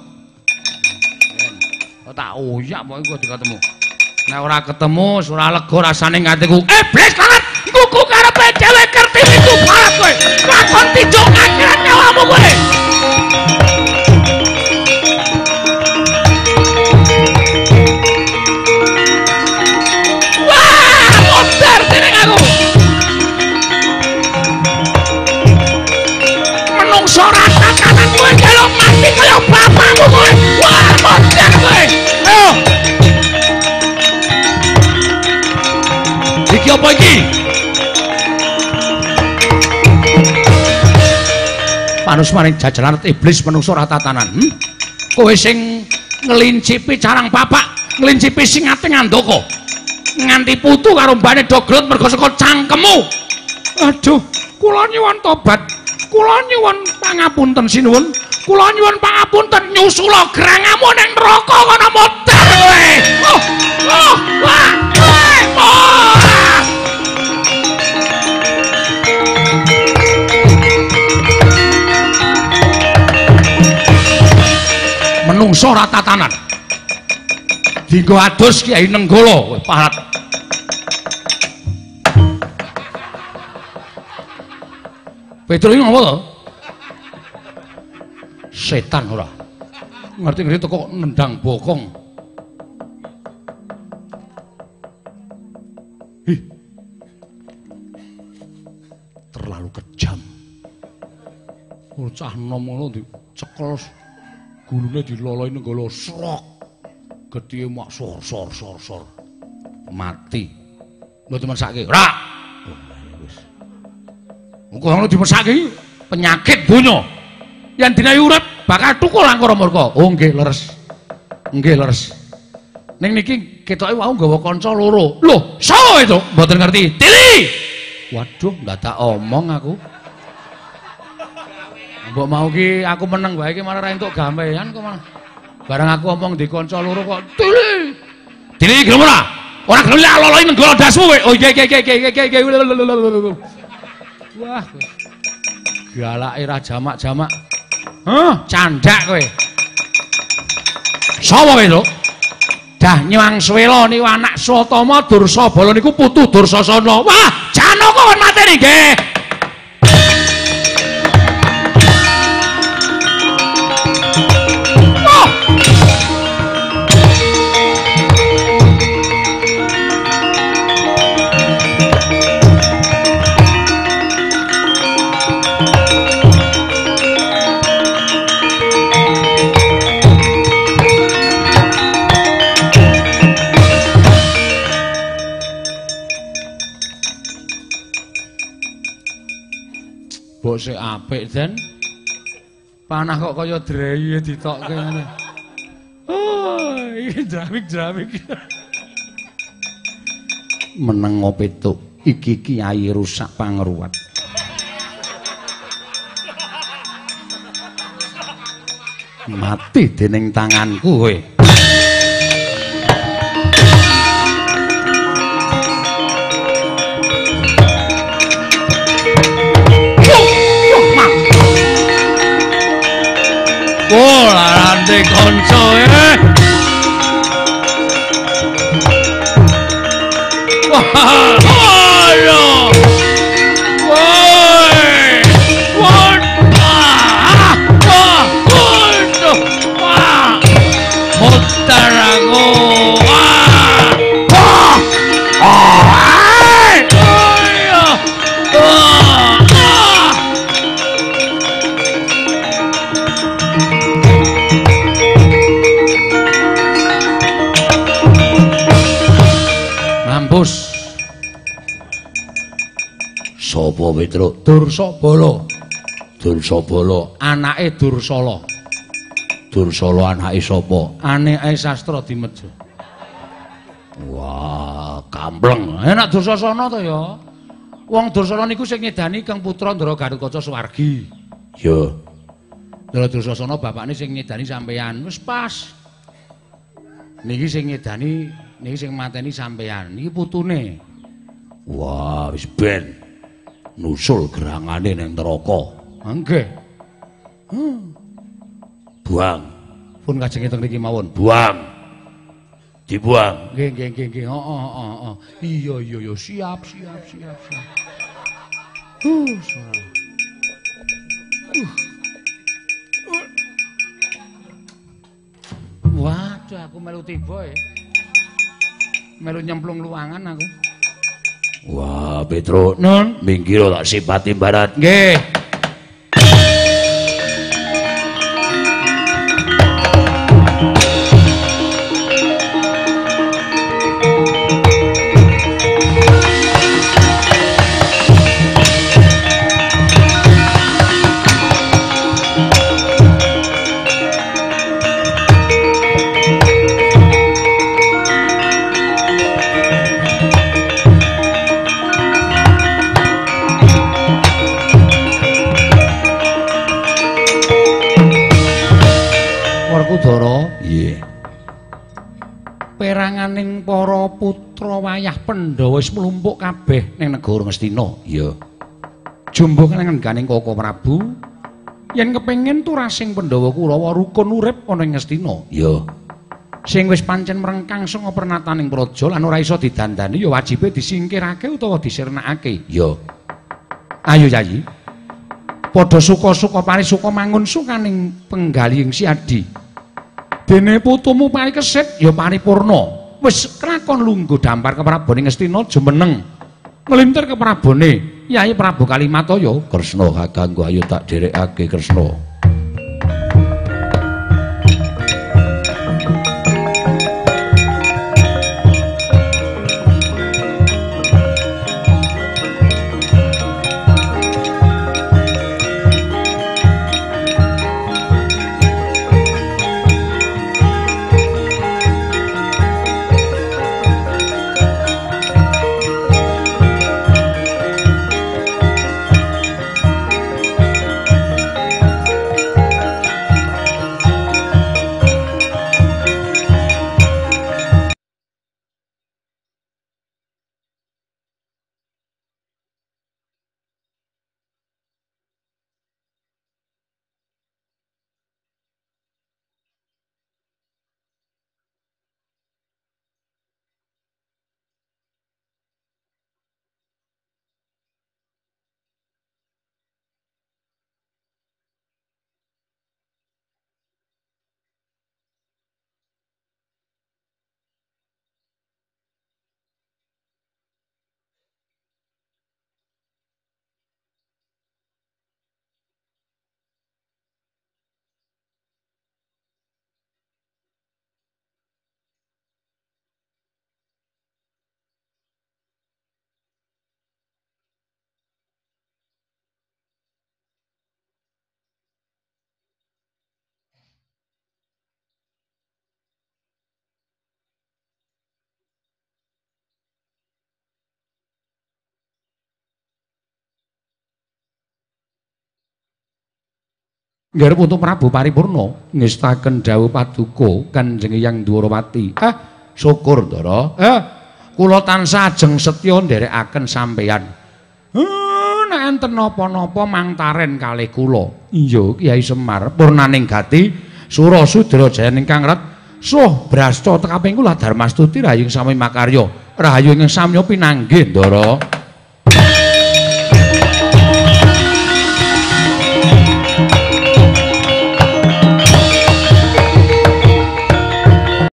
Speaker 2: kok tak uyak pokoke kok diketemu. Nek ora ketemu ora lega rasane ngatiku. Iblis banget. Kuku karepe dhewe kerti itu barat kowe. Lakon tinjuk akhirat nyawamu kowe. Ora tatanan kowe kalau mati kaya bapakmu kowe. Wah, modar kowe. Ayo. Iki apa iki? Panusmaning jajalan iblis menungso ora tatanan. Hmm? Kowe sing ngelincipi carang papak, ngelincipi sing ati ngandaka. Nganti putu karo mbane dogrot mergo saka cangkemmu. Aduh, kula nyuwun tobat. Kula nyuwun pangapunten sinuwun. Kula nyuwun pangapunten nyusula gerangamu ning neraka kono modar kowe. Oh, oh, wah, wah. Menungso ora tatanan. Dinggo adus Kyai Nenggala kowe parat. Petruk iki ngopo to? Setan ora. Ngerti-ngerti teko nendang bokong. Ih. Terlalu kejam. Bocah nom ngono dicekel gulune diloloi Nenggala srok. Gedhe mak sor sor sor sor. Mati. Lho temen saiki. Ora. Engko ngono dimesake penyakit donya. Yen dinae urip bakal tukul angkara murka. Oh nggih leres. Nggih leres. Ning niki ketoke wau nggawa kanca loro. Lho, sapa itu? Mboten ngerti. Tili. Waduh, dadak omong aku. Mbok mau ki aku meneng wae ki malah ra entuk gawean kok malah. Bareng aku omong di kanca loro kok Tili. Tili gelem ora? Ora gelem lek loloi Nenggala dasmu kowe. Oh iya iya iya iya iya. Wah, galake ra jamak-jamak. Heh, candak kowe. Sapa kowe, Lho? Dah nyuwang swela niku anak Swatama Dursabala niku putu Dursasana. Wah, Janaka kon mateni nggih. apik Den. Panah kok kaya dreye ditokke ngene. Oh, iki dramik-dramik.
Speaker 1: Meneng petuk iki kiai rusak pangruwat. Mati dening tanganku kowe.
Speaker 2: Oh, larane kanca eh. Wah, ayo. Woi. Wah. Ah, wah, waduh. Wah. Mutar aku. Wah. Wah. Oh, ayo. Wah. Mampus.
Speaker 1: Sapa Petruk?
Speaker 2: Dursabala.
Speaker 1: Dursabala,
Speaker 2: Anake Dursala.
Speaker 1: Dursala anake sapa?
Speaker 2: Anake Sastra Dimeja.
Speaker 1: Wah, kampleng.
Speaker 2: Enak Dursasana to ya. Wong Dursala niku sing nyedani Kang Putra Ndara Gatotkaca Suwargi.
Speaker 1: Ya.
Speaker 2: Ndara Dursasana bapakne sing nyedani sampeyan. Wis pas. Niki sing nyedani, niki sing mateni sampeyan. Niki putune.
Speaker 1: Wah, wis ben nusul gerangane ning neraka.
Speaker 2: Nggih. Hmm.
Speaker 1: Buang,
Speaker 2: Pun kajeng teng mriki mawon.
Speaker 1: buang. Dibuang.
Speaker 2: Nggih, nggih, nggih, nggih. Heeh, heeh, heeh. Iya, iya, iya, siap, siap, siap, siap. Uh, suara. Uh. Waduh, aku melu tiba ya. Melu nyemplung luangan aku.
Speaker 1: Wah, Petruk,
Speaker 2: Nun,
Speaker 1: minggir tak sipati barat.
Speaker 2: nggih. Werkudara,
Speaker 1: Iya.
Speaker 2: peranganing para putra wayah Pandhawa wis mlumpuk kabeh ning negara Ngastina.
Speaker 1: Iya.
Speaker 2: Jumbo kanengganing Kaka Prabu yen kepengin turasing Pandhawa Kurawa rukun urip ana ing Ngastina.
Speaker 1: Iya.
Speaker 2: Sing wis pancen mrengkang sanga pernataning praja lan ora iso didandani ya wajibe disingkirake utawa disirnakake.
Speaker 1: Iya.
Speaker 2: Ayo Yayi. Padha suka-suka parisuka mangun sukaning penggaling siadi. Dene putumu parikesit ya paripurna. Wis kelakon lungguh dampar ke Prabone Ngastina jumeneng. Nglintir ke Prabone Yai Prabu Kalimataya.
Speaker 1: Kresna kakangku ayo tak dherekake Kresna. Nggih untuk Prabu Paripurna ngestaken dawuh paduka Kanjeng Hyang Dwarawati. Ah, syukur Ndara. Eh, kula tansah ajeng setya nderekaken sampeyan. Heh, nek enten napa-napa mangtaren kalih kula. Iya, Kyai Semar purnaning gati Surasudra Jaya ingkang ret suh brasta tekaping kula Darmastuti rahayu sami makarya. Rahayu ing samya pinanggih Ndara.